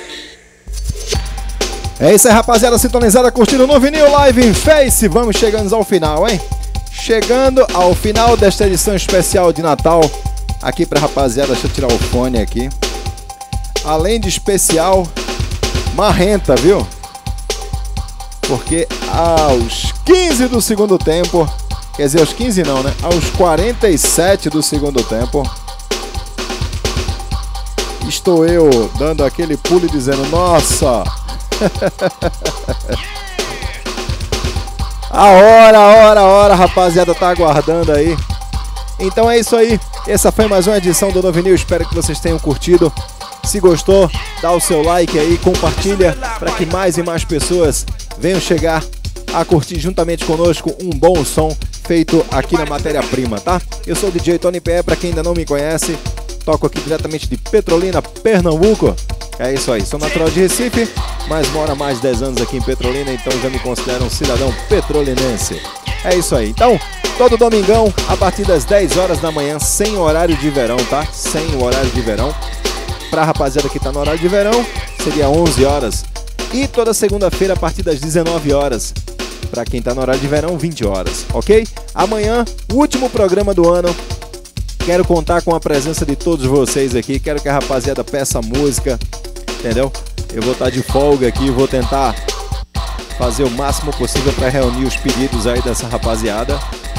É isso aí, rapaziada, sintonizada, curtindo no vinil live em Face. Vamos chegando ao final, hein? Chegando ao final desta edição especial de Natal. Aqui pra rapaziada, deixa eu tirar o fone aqui. Além de especial, marrenta, viu? Porque aos 15 do segundo tempo, quer dizer, aos 15 não, né? Aos 47 do segundo tempo, estou eu dando aquele pulo e dizendo, nossa! A hora, rapaziada, tá aguardando aí. Então é isso aí. Essa foi mais uma edição do Novinil. Espero que vocês tenham curtido. Se gostou, dá o seu like aí, compartilha para que mais e mais pessoas venham chegar a curtir juntamente conosco um bom som feito aqui na matéria-prima, tá? Eu sou o DJ Tony Pé, para quem ainda não me conhece, toco aqui diretamente de Petrolina, Pernambuco. É isso aí, sou natural de Recife, mas moro há mais de 10 anos aqui em Petrolina, então já me considero um cidadão petrolinense. É isso aí, então, todo domingão, a partir das 10 horas da manhã, sem horário de verão, tá? Sem o horário de verão. Pra rapaziada que tá no horário de verão, seria 11 horas. E toda segunda-feira, a partir das 19 horas. Pra quem tá no horário de verão, 20 horas, ok? Amanhã, último programa do ano. Quero contar com a presença de todos vocês aqui. Quero que a rapaziada peça música, entendeu? Eu vou estar de folga aqui, vou tentar fazer o máximo possível para reunir os pedidos aí dessa rapaziada.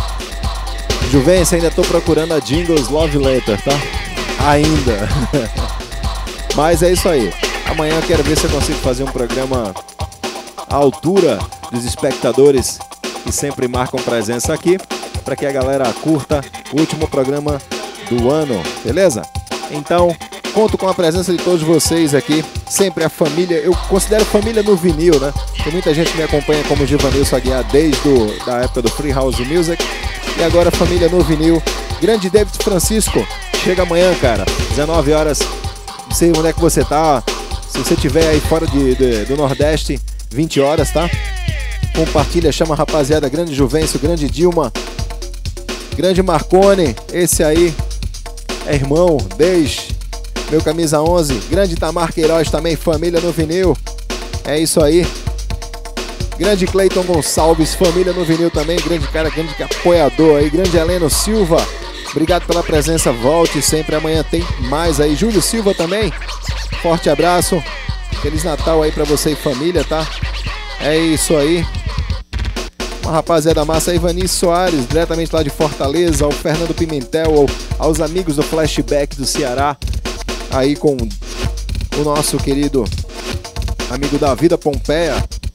Juvencio, ainda tô procurando a Jingles Love Letter, tá? Ainda. Mas é isso aí. Amanhã eu quero ver se eu consigo fazer um programa à altura dos espectadores que sempre marcam presença aqui, para que a galera curta o último programa do ano, beleza? Então, conto com a presença de todos vocês aqui, sempre a família, eu considero família no vinil, né? Tem muita gente que me acompanha como Givanilson Aguiar desde a época do Free House Music, e agora família no vinil. Grande David Francisco, chega amanhã, cara, 19 horas, não sei onde é que você tá, se você estiver aí fora do Nordeste, 20 horas, tá? Compartilha, chama a rapaziada, grande Juvencio, grande Dilma, grande Marcone, esse aí é irmão, desde meu camisa 11, grande Tamar Queiroz também, família no vinil, é isso aí. Grande Cleiton Gonçalves, família no vinil também, grande cara, grande apoiador aí, grande Heleno Silva, obrigado pela presença, volte sempre, amanhã tem mais aí. Júlio Silva também, forte abraço, Feliz Natal aí pra você e família, tá? É isso aí. Uma rapaziada massa, Ivani Soares, diretamente lá de Fortaleza, ao Fernando Pimentel, aos amigos do Flashback do Ceará, aí com o nosso querido amigo da vida Pompeia.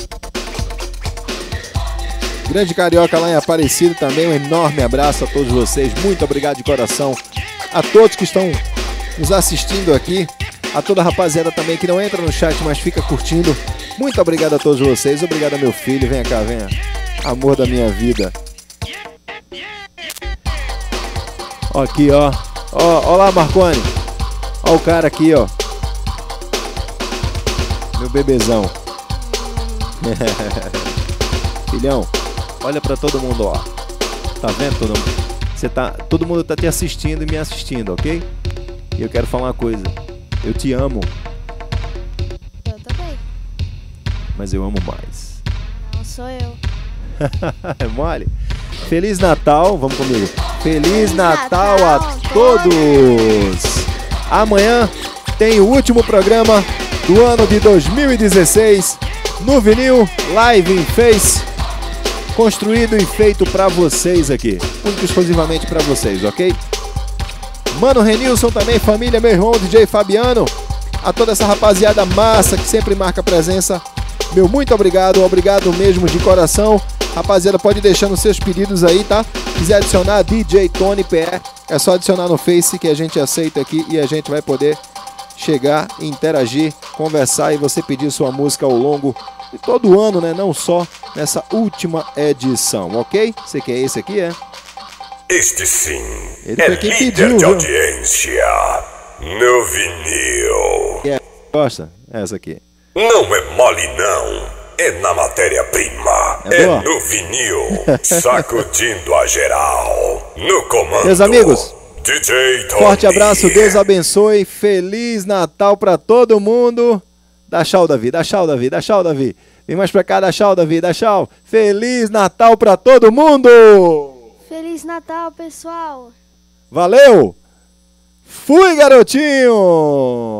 Grande Carioca lá em Aparecida também, um enorme abraço a todos vocês, muito obrigado de coração a todos que estão nos assistindo aqui, a toda a rapaziada também que não entra no chat, mas fica curtindo, muito obrigado a todos vocês, obrigado a meu filho, venha cá, venha, amor da minha vida. Ó aqui, ó lá, Marcone, ó o cara aqui, ó, meu bebezão. Filhão, olha pra todo mundo, ó. Tá vendo todo mundo? Todo mundo tá te assistindo e me assistindo, ok? E eu quero falar uma coisa. Eu te amo. Eu também. Mas eu amo mais. Não sou eu. É mole? Feliz Natal, vamos comigo. Feliz Natal a todos! Amanhã tem o último programa do ano de 2016 no vinil, live em Face. Construído e feito pra vocês aqui, único e exclusivamente pra vocês, ok? Mano Renilson também, família, meu irmão DJ Fabiano, a toda essa rapaziada massa que sempre marca presença, meu muito obrigado, obrigado mesmo de coração. Rapaziada, pode deixar nos seus pedidos aí, tá? Quiser adicionar DJ Tony PE, é só adicionar no Face que a gente aceita aqui e a gente vai poder chegar, interagir, conversar e você pedir sua música ao longo de todo o ano, né? Não só nessa última edição, ok? Você quer esse aqui, é? Este sim Ele é foi quem líder pediu, de viu? audiência no vinil. Gosta? Essa aqui. Não é mole não, é na matéria-prima, É boa? no vinil, sacudindo a geral, no comando. Meus amigos, DJ Tony. forte abraço, Deus abençoe, Feliz Natal pra todo mundo. Dá tchau, Davi, dá tchau, Davi, dá tchau, Davi. Vem mais pra cá, dá tchau, Davi, dá tchau. Feliz Natal pra todo mundo! Feliz Natal, pessoal! Valeu! Fui, garotinho!